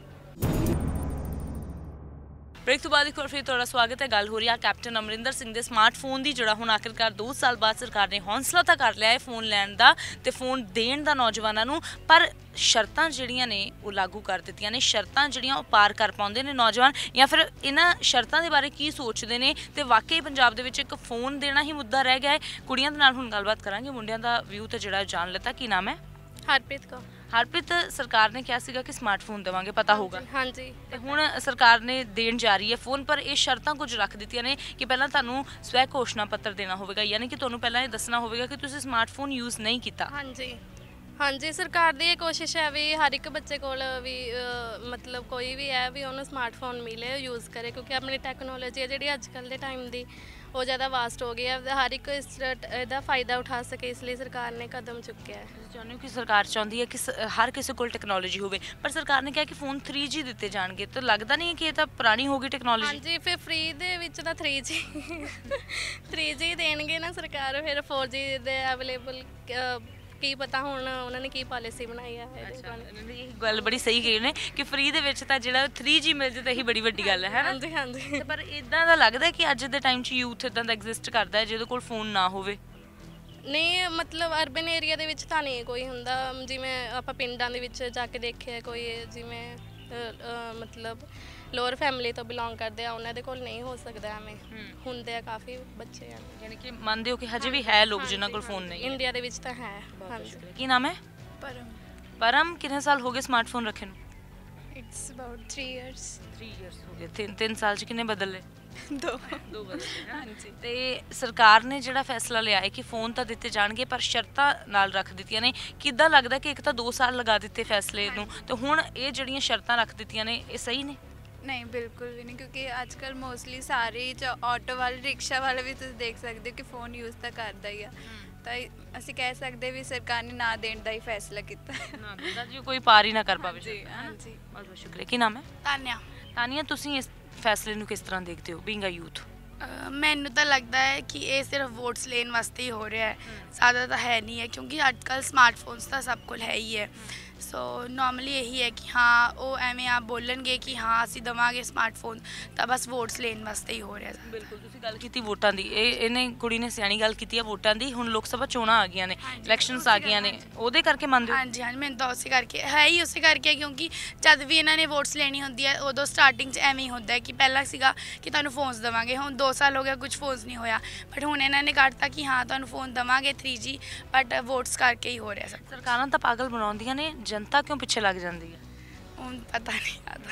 ਬ੍ਰੇਕ ਤੋਂ ਬਾਅਦ ਇੱਕ ਵਾਰ ਫਿਰ ਤੁਹਾਡਾ ਸਵਾਗਤ ਹੈ। ਗੱਲ ਹੋ ਰਹੀ ਹੈ ਕੈਪਟਨ ਅਮਰਿੰਦਰ ਸਿੰਘ ਦੇ ਸਮਾਰਟਫੋਨ ਦੀ, ਜਿਹੜਾ ਹੁਣ ਆਖਿਰਕਾਰ ਦੋ ਸਾਲ ਬਾਅਦ ਸਰਕਾਰ ਨੇ ਹੌਂਸਲਾ ਤਾਂ ਕਰ ਲਿਆ ਹੈ ਫੋਨ ਲੈਣ ਦਾ ਤੇ ਫੋਨ ਦੇਣ ਦਾ ਨੌਜਵਾਨਾਂ ਨੂੰ, ਪਰ ਸ਼ਰਤਾਂ ਜਿਹੜੀਆਂ ਨੇ ਉਹ ਲਾਗੂ ਕਰ ਦਿੱਤੀਆਂ ਨੇ। ਸ਼ਰਤਾਂ ਜਿਹੜੀਆਂ ਉਹ ਪਾਰ ਕਰ ਪਾਉਂਦੇ ਨੇ ਨੌਜਵਾਨ, ਜਾਂ ਫਿਰ ਇਹਨਾਂ ਸ਼ਰਤਾਂ ਦੇ ਬਾਰੇ ਕੀ ਸੋਚਦੇ ਨੇ, ਤੇ ਵਾਕਈ ਪੰਜਾਬ ਦੇ ਵਿੱਚ ਇੱਕ ਫੋਨ ਦੇਣਾ ਹੀ ਮੁੱਦਾ ਰਹਿ ਗਿਆ ਹੈ। ਕੁੜੀਆਂ ਦੇ ਨਾਲ ਹੁਣ ਗੱਲਬਾਤ ਕਰਾਂਗੇ, ਮੁੰਡਿਆਂ ਦਾ ਵਿਊ ਤਾਂ ਜਿਹੜਾ ਜਾਣ ਲਿੱਤਾ। ਕੀ ਨਾਮ ਹੈ? ਹਰਪ੍ਰੀਤ ਕੌਰ। ਹਰਪ੍ਰੀਤ, ਸਰਕਾਰ ਨੇ ਕਿਹਾ ਸੀਗਾ ਕਿ ਸਮਾਰਟਫੋਨ ਦੇਵਾਂਗੇ, ਪਤਾ ਹੋਊਗਾ, ਹਾਂਜੀ। ਤੇ ਹੁਣ ਸਰਕਾਰ ਨੇ ਦੇਣ ਜਾ ਰਹੀ ਹੈ ਫੋਨ, ਪਰ ਇਹ ਸ਼ਰਤਾਂ ਕੁਝ ਰੱਖ ਦਿੱਤੀਆਂ ਨੇ ਕਿ ਪਹਿਲਾਂ ਤੁਹਾਨੂੰ ਸਵੈ ਘੋਸ਼ਣਾ ਪੱਤਰ ਦੇਣਾ ਹੋਵੇਗਾ, ਯਾਨੀ ਕਿ ਤੁਹਾਨੂੰ ਪਹਿਲਾਂ ਇਹ ਦੱਸਣਾ ਹੋਵੇਗਾ ਕਿ ਤੁਸੀਂ ਸਮਾਰਟਫੋਨ ਯੂਜ਼ ਨਹੀਂ ਕੀਤਾ। ਹਾਂਜੀ ਹਾਂਜੀ ਸਰਕਾਰ ਦੀ ਇਹ ਕੋਸ਼ਿਸ਼ ਹੈ ਵੀ ਹਰ ਇੱਕ ਬੱਚੇ ਕੋਲ ਵੀ ਅ, ਮਤਲਬ ਕੋਈ ਵੀ ਹੈ ਵੀ ਉਹਨੂੰ ਸਮਾਰਟਫੋਨ ਮਿਲੇ, ਯੂਜ਼ ਕਰੇ, ਕਿਉਂਕਿ ਆਪਣੀ ਟੈਕਨੋਲੋਜੀ ਹੈ ਜਿਹੜੀ ਅੱਜ ਕੱਲ੍ਹ ਦੇ ਟਾਈਮ ਦੀ ਉਹ ਜ਼ਿਆਦਾ ਵਾਸਟ ਹੋ ਗਈ ਹੈ, ਹਰ ਇੱਕ ਇਸ ਇਹਦਾ ਫਾਇਦਾ ਉਠਾ ਸਕੇ, ਇਸ ਲਈ ਸਰਕਾਰ ਨੇ ਕਦਮ ਚੁੱਕਿਆ ਹੈ। ਤੁਸੀਂ ਚਾਹੁੰਦੇ ਹੋ ਕਿ ਸਰਕਾਰ ਚਾਹੁੰਦੀ ਹੈ ਕਿ ਸ- ਹਰ ਕਿਸੇ ਕੋਲ ਟੈਕਨੋਲੋਜੀ ਹੋਵੇ, ਪਰ ਸਰਕਾਰ ਨੇ ਕਿਹਾ ਕਿ ਫੋਨ ਥ੍ਰੀ ਜੀ ਦਿੱਤੇ ਜਾਣਗੇ, ਤਾਂ ਲੱਗਦਾ ਨਹੀਂ ਹੈ ਕਿ ਇਹ ਤਾਂ ਪੁਰਾਣੀ ਹੋ ਗਈ ਟੈਕਨੋਲੋਜੀ? ਹਾਂਜੀ, ਫਿਰ ਫ੍ਰੀ ਦੇ ਵਿੱਚ ਤਾਂ ਥ੍ਰੀ ਜੀ ਥ੍ਰੀ ਜੀ ਦੇਣਗੇ ਨਾ ਸਰਕਾਰ, ਫਿਰ ਫੋਰ ਜੀ ਦੇ ਅਵੇਲੇਬਲ ਕੀ ਪਤਾ ਹੁਣ ਉਹਨਾਂ ਨੇ ਕੀ ਪਾਲਿਸੀ ਬਣਾਈ ਹੈ ਇਹਦੇ ਬਾਰੇ। ਇਹ ਗੱਲ ਬੜੀ ਸਹੀ ਕਹੀ ਨੇ ਕਿ ਫ੍ਰੀ ਦੇ ਵਿੱਚ ਤਾਂ ਜਿਹੜਾ ਥ੍ਰੀ ਜੀ ਮਿਲ ਜੇ ਤਾਂ ਇਹੀ ਬੜੀ ਵੱਡੀ ਗੱਲ ਹੈ, ਹੈ ਨਾ? ਹਾਂਜੀ ਹਾਂਜੀ ਤੇ ਪਰ ਇਦਾਂ ਦਾ ਲੱਗਦਾ ਕਿ ਅੱਜ ਦੇ ਟਾਈਮ 'ਚ ਯੂਥ ਇਦਾਂ ਦਾ ਐਗਜ਼ਿਸਟ ਕਰਦਾ ਹੈ ਜਿਹਦੇ ਕੋਲ ਫੋਨ ਨਾ ਹੋਵੇ। ਨਹੀਂ, ਮਤਲਬ ਅਰਬਨ ਏਰੀਆ ਦੇ ਵਿੱਚ ਤਾਂ ਨਹੀਂ ਕੋਈ ਹੁੰਦਾ, ਜਿਵੇਂ ਆਪਾਂ ਪਿੰਡਾਂ ਦੇ ਵਿੱਚ ਜਾ ਕੇ ਦੇਖਿਆ ਕੋਈ ਜਿਵੇਂ ਅ, ਅ, ਮਤਲਬ ਲੋਅਰ ਫੈਮਿਲੀ ਤੋਂ ਬਿਲੋਂਗ ਕਰਦੇ ਆ, ਉਹਨਾਂ ਦੇ ਕੋਲ ਨਹੀਂ ਹੋ ਸਕਦਾ ਐਵੇਂ, ਹੁੰਦੇ ਆ ਕਾਫੀ ਬੱਚੇ ਆ। ਯਾਨੀ ਕਿ ਮੰਨਦੇ ਹੋ ਕਿ ਹਜੇ ਵੀ ਹੈ ਲੋਕ ਜਿਨ੍ਹਾਂ ਕੋਲ ਫੋਨ ਨਹੀਂ ਹੈ। ਇੰਡੀਆ ਦੇ ਵਿੱਚ ਤਾਂ ਹੈ। ਹਾਂਜੀ। ਕੀ ਨਾਮ ਹੈ? Param. ਪਰਮ, ਕਿੰਨੇ ਸਾਲ ਹੋ ਗਏ ਸਮਾਰਟਫੋਨ ਰੱਖੇ ਨੂੰ? It's about three years. Three years ਹੋ ਗਏ। ਤਿੰਨ ਤਿੰਨ ਸਾਲ 'ਚ ਕਿੰਨੇ ਬਦਲੇ? ਦੋ ਦੋ ਬਦਲੇ। ਹਾਂਜੀ। ਤੇ ਸਰਕਾਰ ਨੇ ਜਿਹੜਾ ਫੈਸਲਾ ਲਿਆ ਹੈ ਕਿ ਫੋਨ ਤਾਂ ਦਿੱਤੇ ਜਾਣਗੇ ਪਰ ਸ਼ਰਤਾਂ ਨਾਲ ਰੱਖ ਦਿੱਤੀਆਂ ਨੇ, ਕਿੱਦਾਂ ਲੱਗਦਾ ਕਿ ਇੱਕ ਤਾਂ ਦੋ ਸਾਲ ਲਗਾ ਦਿੱਤੇ ਫੈਸਲੇ ਨੂੰ, ਤੇ ਹੁਣ ਇਹ ਜਿਹੜੀਆਂ ਸ਼ਰਤਾਂ ਰੱਖ ਦਿੱਤੀਆਂ ਨੇ ਇਹ ਸਹੀ ਨੇ? ਨਹੀਂ, ਬਿਲਕੁਲ ਵੀ ਨਹੀਂ, ਕਿਉਂਕਿ ਅੱਜ ਕੱਲ ਮੋਸਟਲੀ ਸਾਰੇ ਜੋ ਆਟੋ ਵਾਲੇ, ਰਿਕਸ਼ਾ ਵਾਲੇ ਵੀ ਤੁਸੀਂ ਦੇਖ ਸਕਦੇ ਹੋ ਕਿ ਫੋਨ ਯੂਜ਼ ਤਾਂ ਕਰਦਾ ਹੀ ਆ, ਤਾਂ ਇਹ ਅਸੀਂ ਕਹਿ ਸਕਦੇ ਵੀ ਸਰਕਾਰ ਨੇ ਨਾ ਦੇਣ ਦਾ ਹੀ ਫੈਸਲਾ ਕੀਤਾ ਹੈ। ਨਾ ਦਿੰਦਾ ਜੀ ਕੋਈ ਪਾਰ ਹੀ ਨਾ ਕਰ ਪਾਵੇ। ਜੀ ਹਾਂਜੀ। ਬਹੁਤ ਬਹੁਤ ਸ਼ੁਕਰੀਆ। ਕੀ ਨਾਮ ਹੈ? ਤਾਨਿਆ। ਤਾਨੀਆ, ਤੁਸੀਂ ਇਸ ਫੈਸਲੇ ਨੂੰ ਕਿਸ ਤਰ੍ਹਾਂ ਦੇਖਦੇ ਹੋ ਬੀਇੰਗ ਅ ਯੂਥ? ਅ, ਮੈਨੂੰ ਤਾਂ ਲੱਗਦਾ ਹੈ ਕਿ ਇਹ ਸਿਰਫ ਵੋਟਸ ਲੈਣ ਵਾਸਤੇ ਹੀ ਹੋ ਰਿਹਾ ਹੈ, ਜ਼ਿਆਦਾ ਤਾਂ ਹੈ ਨਹੀਂ ਹੈ, ਕਿਉਂਕਿ ਅੱਜ ਕੱਲ੍ਹ ਸਮਾਰਟਫੋਨਸ ਤਾਂ ਸਭ ਕੋਲ ਹੈ ਹੀ ਹੈ। ਸੋ ਨਾਰਮਲੀ ਇਹੀ ਹੈ ਕਿ ਹਾਂ ਉਹ ਐਵੇਂ ਆ ਬੋਲਣਗੇ ਕਿ ਹਾਂ ਅਸੀਂ ਦੇਵਾਂਗੇ ਸਮਾਰਟਫੋਨ, ਤਾਂ ਬਸ ਵੋਟਸ ਲੈਣ ਵਾਸਤੇ ਹੀ ਹੋ ਰਿਹਾ ਜ਼ਿਆਦਾ। ਬਿਲਕੁਲ ਤੁਸੀਂ ਗੱਲ ਕੀਤੀ ਵੋਟਾਂ ਦੀ, ਇਹ ਇਹਨੇ ਕੁੜੀ ਨੇ ਸਿਆਣੀ ਗੱਲ ਕੀਤੀ ਆ ਵੋਟਾਂ ਦੀ। ਹੁਣ ਲੋਕ ਸਭਾ ਚੋਣਾਂ ਆ ਗਈਆਂ ਨੇ, ਇਲੈਕਸ਼ਨਸ ਆ ਗਈਆਂ ਨੇ, ਉਹਦੇ ਕਰਕੇ ਮੰਨਦੇ ਹੋ? ਹਾਂਜੀ ਹਾਂਜੀ, ਮੈਨੂੰ ਤਾਂ ਉਸੇ ਕਰਕੇ ਹੈ ਹੀ ਉਸੇ ਕਰਕੇ, ਕਿਉਂਕਿ ਜਦ ਵੀ ਇਹਨਾਂ ਨੇ ਵੋਟਸ ਲੈਣੀ ਹੁੰਦੀ ਹੈ ਉਦੋਂ ਸਟਾਰਟਿੰਗ 'ਚ ਐਵੇਂ ਹੀ ਹੁੰਦਾ ਹੈ ਕਿ ਪਹਿਲਾਂ ਸੀਗਾ ਕਿ ਤੁਹਾਨੂੰ ਫੋਨਸ ਦੇਵਾਂਗੇ, ਹੁਣ ਦੋ ਸਾਲ ਹੋ ਗਿਆ ਕੁਝ ਫੋਨਸ ਨਹੀਂ ਹੋਇਆ, ਬਟ ਹੁਣ ਇਹਨਾਂ ਨੇ ਕੱਢਤਾ ਕਿ ਹਾਂ ਤੁਹਾਨੂੰ ਫੋਨ ਦੇਵਾਂਗੇ ਥ੍ਰੀ ਜੀ, ਬਟ ਵੋਟਸ ਕਰਕੇ ਹੀ ਹੋ ਰਿਹਾ ਸਭ। ਸਰਕਾਰਾਂ ਤਾਂ ਪਾਗਲ ਬਣਾਉਂਦੀਆਂ ਨੇ, ਜਨਤਾ ਕਿਉਂ ਪਿੱਛੇ ਲੱਗ ਜਾਂਦੀ ਹੈ? ਹੁਣ ਪਤਾ ਨਹੀਂ ਆਦਾ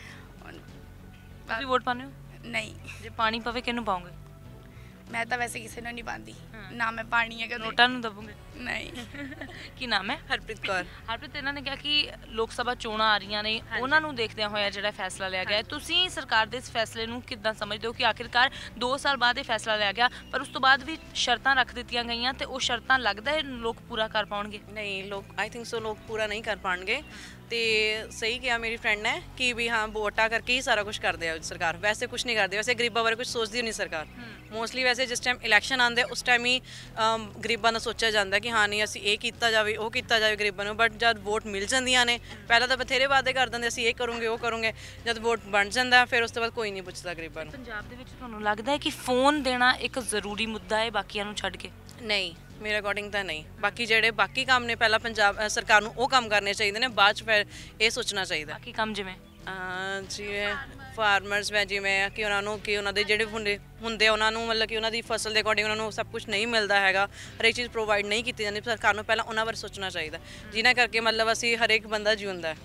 ਤੁਸੀਂ ਵੋਟ ਪਾਉਂਦੇ ਹੋ? ਨਹੀਂ, ਜੇ ਪਾਣੀ ਪਵੇ ਕਿਹਨੂੰ ਪਾਉਂਗੇ? ਮੈਂ ਤਾਂ ਵੈਸੇ ਕਿਸੇ ਨੂੰ ਨਹੀਂ ਪਾਉਂਦੀ, ਨਾ ਮੈਂ ਪਾਣੀ ਹੈ ਕਦੇ। ਨੋਟਾਂ ਨੂੰ ਦਬੋਗੇ? ਨਹੀਂ। ਕੀ ਨਾਮ ਹੈ? ਹਰਪ੍ਰੀਤ ਕੌਰ। ਹਰਪ੍ਰੀਤ, ਇਹਨਾਂ ਨੇ ਕਿਹਾ ਕਿ ਲੋਕ ਸਭਾ ਚੋਣਾਂ ਆ ਰਹੀਆਂ ਨੇ, ਉਹਨਾਂ ਨੂੰ ਦੇਖਦਿਆਂ ਹੋਇਆ ਜਿਹੜਾ ਫੈਸਲਾ ਲਿਆ ਗਿਆ ਹੈ, ਤੁਸੀਂ ਸਰਕਾਰ ਦੇ ਇਸ ਫੈਸਲੇ ਨੂੰ ਕਿੱਦਾਂ ਸਮਝਦੇ ਹੋ ਕਿ ਆਖਿਰਕਾਰ ਦੋ ਸਾਲ ਬਾਅਦ ਇਹ ਫੈਸਲਾ ਲਿਆ ਗਿਆ, ਪਰ ਉਸ ਤੋਂ ਬਾਅਦ ਵੀ ਸ਼ਰਤਾਂ ਰੱਖ ਦਿੱਤੀਆਂ ਗਈਆਂ ਤੇ ਉਹ ਸ਼ਰਤਾਂ ਲੱਗਦਾ ਹੈ ਲੋਕ ਪੂਰਾ ਕਰ ਪਾਉਣਗੇ? ਨਹੀਂ, ਲੋਕ ਆਈ ਥਿੰਕ ਸੋ ਲੋਕ ਪੂਰਾ ਨਹੀਂ ਕਰ ਪਾਉਣਗੇ। ਤੇ ਸਹੀ ਕਿਹਾ ਮੇਰੀ ਫਰੈਂਡ ਨੇ ਕਿ ਵੀ ਹਾਂ ਵੋਟਾਂ ਕਰਕੇ ਹੀ ਸਾਰਾ ਕੁਝ ਕਰਦੇ ਆ ਸਰਕਾਰ, ਵੈਸੇ ਕੁਝ ਨਹੀਂ ਕਰਦੀ, ਵੈਸੇ ਗਰੀਬਾਂ ਬਾਰੇ ਕੁਝ ਸੋਚਦੀ ਨਹੀਂ ਸਰਕਾਰ ਮੋਸਟਲੀ। ਵੈਸੇ ਜਿਸ ਟਾਈਮ ਇਲੈਕਸ਼ਨ ਆਉਂਦੇ ਉਸ ਟਾਈਮ ਹੀ ਗਰੀਬਾਂ ਦਾ ਸੋਚਿਆ ਜਾਂਦਾ ਕਿ ਹਾਂ ਨਹੀਂ ਅਸੀਂ ਇਹ ਕੀਤਾ ਜਾਵੇ ਉਹ ਕੀਤਾ ਜਾਵੇ ਗਰੀਬਾਂ ਨੂੰ, ਬਟ ਜਦ ਵੋਟ ਮਿਲ ਜਾਂਦੀਆਂ ਨੇ ਪਹਿਲਾਂ ਤਾਂ ਬਥੇਰੇ ਵਾਅਦੇ ਕਰ ਦਿੰਦੇ ਅਸੀਂ ਇਹ ਕਰੂੰਗੇ ਉਹ ਕਰੂੰਗੇ, ਜਦ ਵੋਟ ਬਣ ਜਾਂਦਾ ਫਿਰ ਉਸ ਤੋਂ ਬਾਅਦ ਕੋਈ ਨਹੀਂ ਪੁੱਛਦਾ ਗਰੀਬਾਂ ਨੂੰ। ਪੰਜਾਬ ਦੇ ਵਿੱਚ ਤੁਹਾਨੂੰ ਲੱਗਦਾ ਹੈ ਕਿ ਫੋਨ ਦੇਣਾ ਇੱਕ ਜ਼ਰੂਰੀ ਮੁੱਦਾ ਹੈ ਬਾਕੀਆਂ ਨੂੰ ਛੱਡ ਕੇ? ਨਹੀਂ, ਮੇਰੇ ਅਕੋਰਡਿੰਗ ਤਾਂ ਨਹੀਂ। ਬਾਕੀ ਜਿਹੜੇ ਬਾਕੀ ਕੰਮ ਨੇ ਪਹਿਲਾਂ ਪੰਜਾਬ ਸਰਕਾਰ ਨੂੰ ਉਹ ਕੰਮ ਕਰਨੇ ਚਾਹੀਦੇ ਨੇ, ਬਾਅਦ 'ਚ ਫਿਰ ਇਹ ਸੋਚਣਾ ਚਾਹੀਦਾ। ਬਾਕੀ ਕੰਮ ਜਿਵੇਂ ਜਿਵੇਂ ਫਾਰਮਰਸ ਮੈਂ ਜਿਵੇਂ ਕਿ ਉਹਨਾਂ ਨੂੰ ਕਿ ਉਹਨਾਂ ਦੇ ਜਿਹੜੇ ਹੁੰਦੇ ਹੁੰਦੇ ਉਹਨਾਂ ਨੂੰ ਮਤਲਬ ਕਿ ਉਹਨਾਂ ਦੀ ਫਸਲ ਦੇ ਅਕੋਰਡਿੰਗ ਉਹਨਾਂ ਨੂੰ ਸਭ ਕੁਝ ਨਹੀਂ ਮਿਲਦਾ ਹੈਗਾ, ਹਰੇਕ ਚੀਜ਼ ਪ੍ਰੋਵਾਈਡ ਨਹੀਂ ਕੀਤੀ ਜਾਂਦੀ। ਸਰਕਾਰ ਨੂੰ ਪਹਿਲਾਂ ਉਹਨਾਂ ਬਾਰੇ ਸੋਚਣਾ ਚਾਹੀਦਾ, ਜਿਨ੍ਹਾਂ ਕਰਕੇ ਮਤਲਬ ਅਸੀਂ ਹਰੇਕ ਬੰਦਾ ਜਿਉਂਦਾ।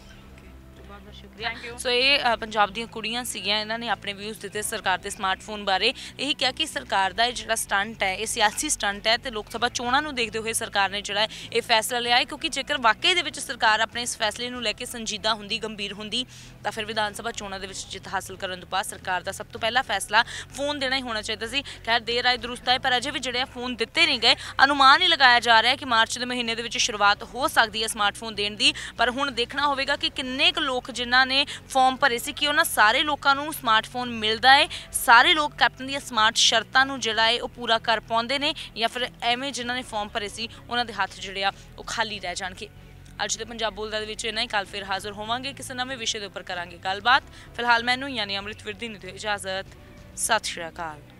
ਸ਼ੁਕਰੀਆ। ਸੋ ਇਹ ਅ, ਪੰਜਾਬ ਦੀਆਂ ਕੁੜੀਆਂ ਸੀਗੀਆਂ, ਇਹਨਾਂ ਨੇ ਆਪਣੇ ਵਿਊਜ਼ ਦਿੱਤੇ ਸਰਕਾਰ ਦੇ ਸਮਾਰਟਫੋਨ ਬਾਰੇ। ਇਹੀ ਕਿਹਾ ਕਿ ਸਰਕਾਰ ਦਾ ਇਹ ਜਿਹੜਾ ਸਟੰਟ ਹੈ ਇਹ ਸਿਆਸੀ ਸਟੰਟ ਹੈ ਤੇ ਲੋਕ ਸਭਾ ਚੋਣਾਂ ਨੂੰ ਦੇਖਦੇ ਹੋਏ ਸਰਕਾਰ ਨੇ ਜਿਹੜਾ ਇਹ ਫੈਸਲਾ ਲਿਆ ਹੈ, ਕਿਉਂਕਿ ਜੇਕਰ ਵਾਕਈ ਦੇ ਵਿੱਚ ਸਰਕਾਰ ਆਪਣੇ ਇਸ ਫੈਸਲੇ ਨੂੰ ਲੈ ਕੇ ਸੰਜੀਦਾ ਹੁੰਦੀ, ਗੰਭੀਰ ਹੁੰਦੀ, ਤਾਂ ਫਿਰ ਵਿਧਾਨ ਸਭਾ ਚੋਣਾਂ ਦੇ ਵਿੱਚ ਜਿੱਤ ਹਾਸਲ ਕਰਨ ਤੋਂ ਬਾਅਦ ਸਰਕਾਰ ਦਾ ਸਭ ਤੋਂ ਪਹਿਲਾ ਫੈਸਲਾ ਫੋਨ ਦੇਣਾ ਹੀ ਹੋਣਾ ਚਾਹੀਦਾ ਸੀ। ਖੈਰ ਦੇਰ ਆਏ ਦਰੁਸਤ ਆਏ, ਪਰ ਅਜੇ ਵੀ ਜਿਹੜੇ ਫੋਨ ਦਿੱਤੇ ਨਹੀਂ ਗਏ। ਅਨੁਮਾਨ ਹੀ ਲਗਾਇਆ ਜਾ ਰਿਹਾ ਹੈ ਕਿ ਮਾਰਚ ਦੇ ਮਹੀਨੇ ਦੇ ਵਿੱਚ ਸ਼ੁਰੂਆਤ ਹੋ ਸਕਦੀ ਹੈ ਸਮਾਰਟਫੋਨ ਦੇਣ ਦੀ, ਪਰ ਹੁਣ ਦੇਖਣਾ ਹੋਵੇਗਾ ਕਿ ਕਿੰਨੇ ਕੁ ਲੋਕ ਜਿਨ੍ਹਾਂ ਨੇ ਫਾਰਮ ਭਰੇ ਸੀ ਕਿ ਉਹਨਾਂ ਸਾਰੇ ਲੋਕਾਂ ਨੂੰ ਸਮਾਰਟਫੋਨ ਮਿਲਦਾ ਹੈ, ਸਾਰੇ ਲੋਕ ਕੈਪਟਨ ਦੀਆਂ ਸਮਾਰਟ ਸ਼ਰਤਾਂ ਨੂੰ ਜਿਹੜਾ ਹੈ ਉਹ ਪੂਰਾ ਕਰ ਪਾਉਂਦੇ ਨੇ, ਜਾਂ ਫਿਰ ਐਵੇਂ ਜਿਨ੍ਹਾਂ ਨੇ ਫਾਰਮ ਭਰੇ ਸੀ ਉਹਨਾਂ ਦੇ ਹੱਥ ਜਿਹੜੇ ਆ ਉਹ ਖਾਲੀ ਰਹਿ ਜਾਣਗੇ। ਅੱਜ ਦੇ ਪੰਜਾਬ ਬੋਲਦਾ ਦੇ ਵਿੱਚ ਇੰਨਾ ਹੀ, ਕੱਲ ਫਿਰ ਹਾਜ਼ਰ ਹੋਵਾਂਗੇ ਕਿਸੇ ਨਵੇਂ ਵਿਸ਼ੇ ਦੇ ਉੱਪਰ ਕਰਾਂਗੇ ਗੱਲਬਾਤ। ਫਿਲਹਾਲ ਮੈਨੂੰ ਯਾਨੀ ਅੰਮ੍ਰਿਤ ਵਿਰਦੀ ਨੂੰ ਦਿਓ ਇਜਾਜ਼ਤ। ਸਤਿ ਸ਼੍ਰੀ ਅਕਾਲ।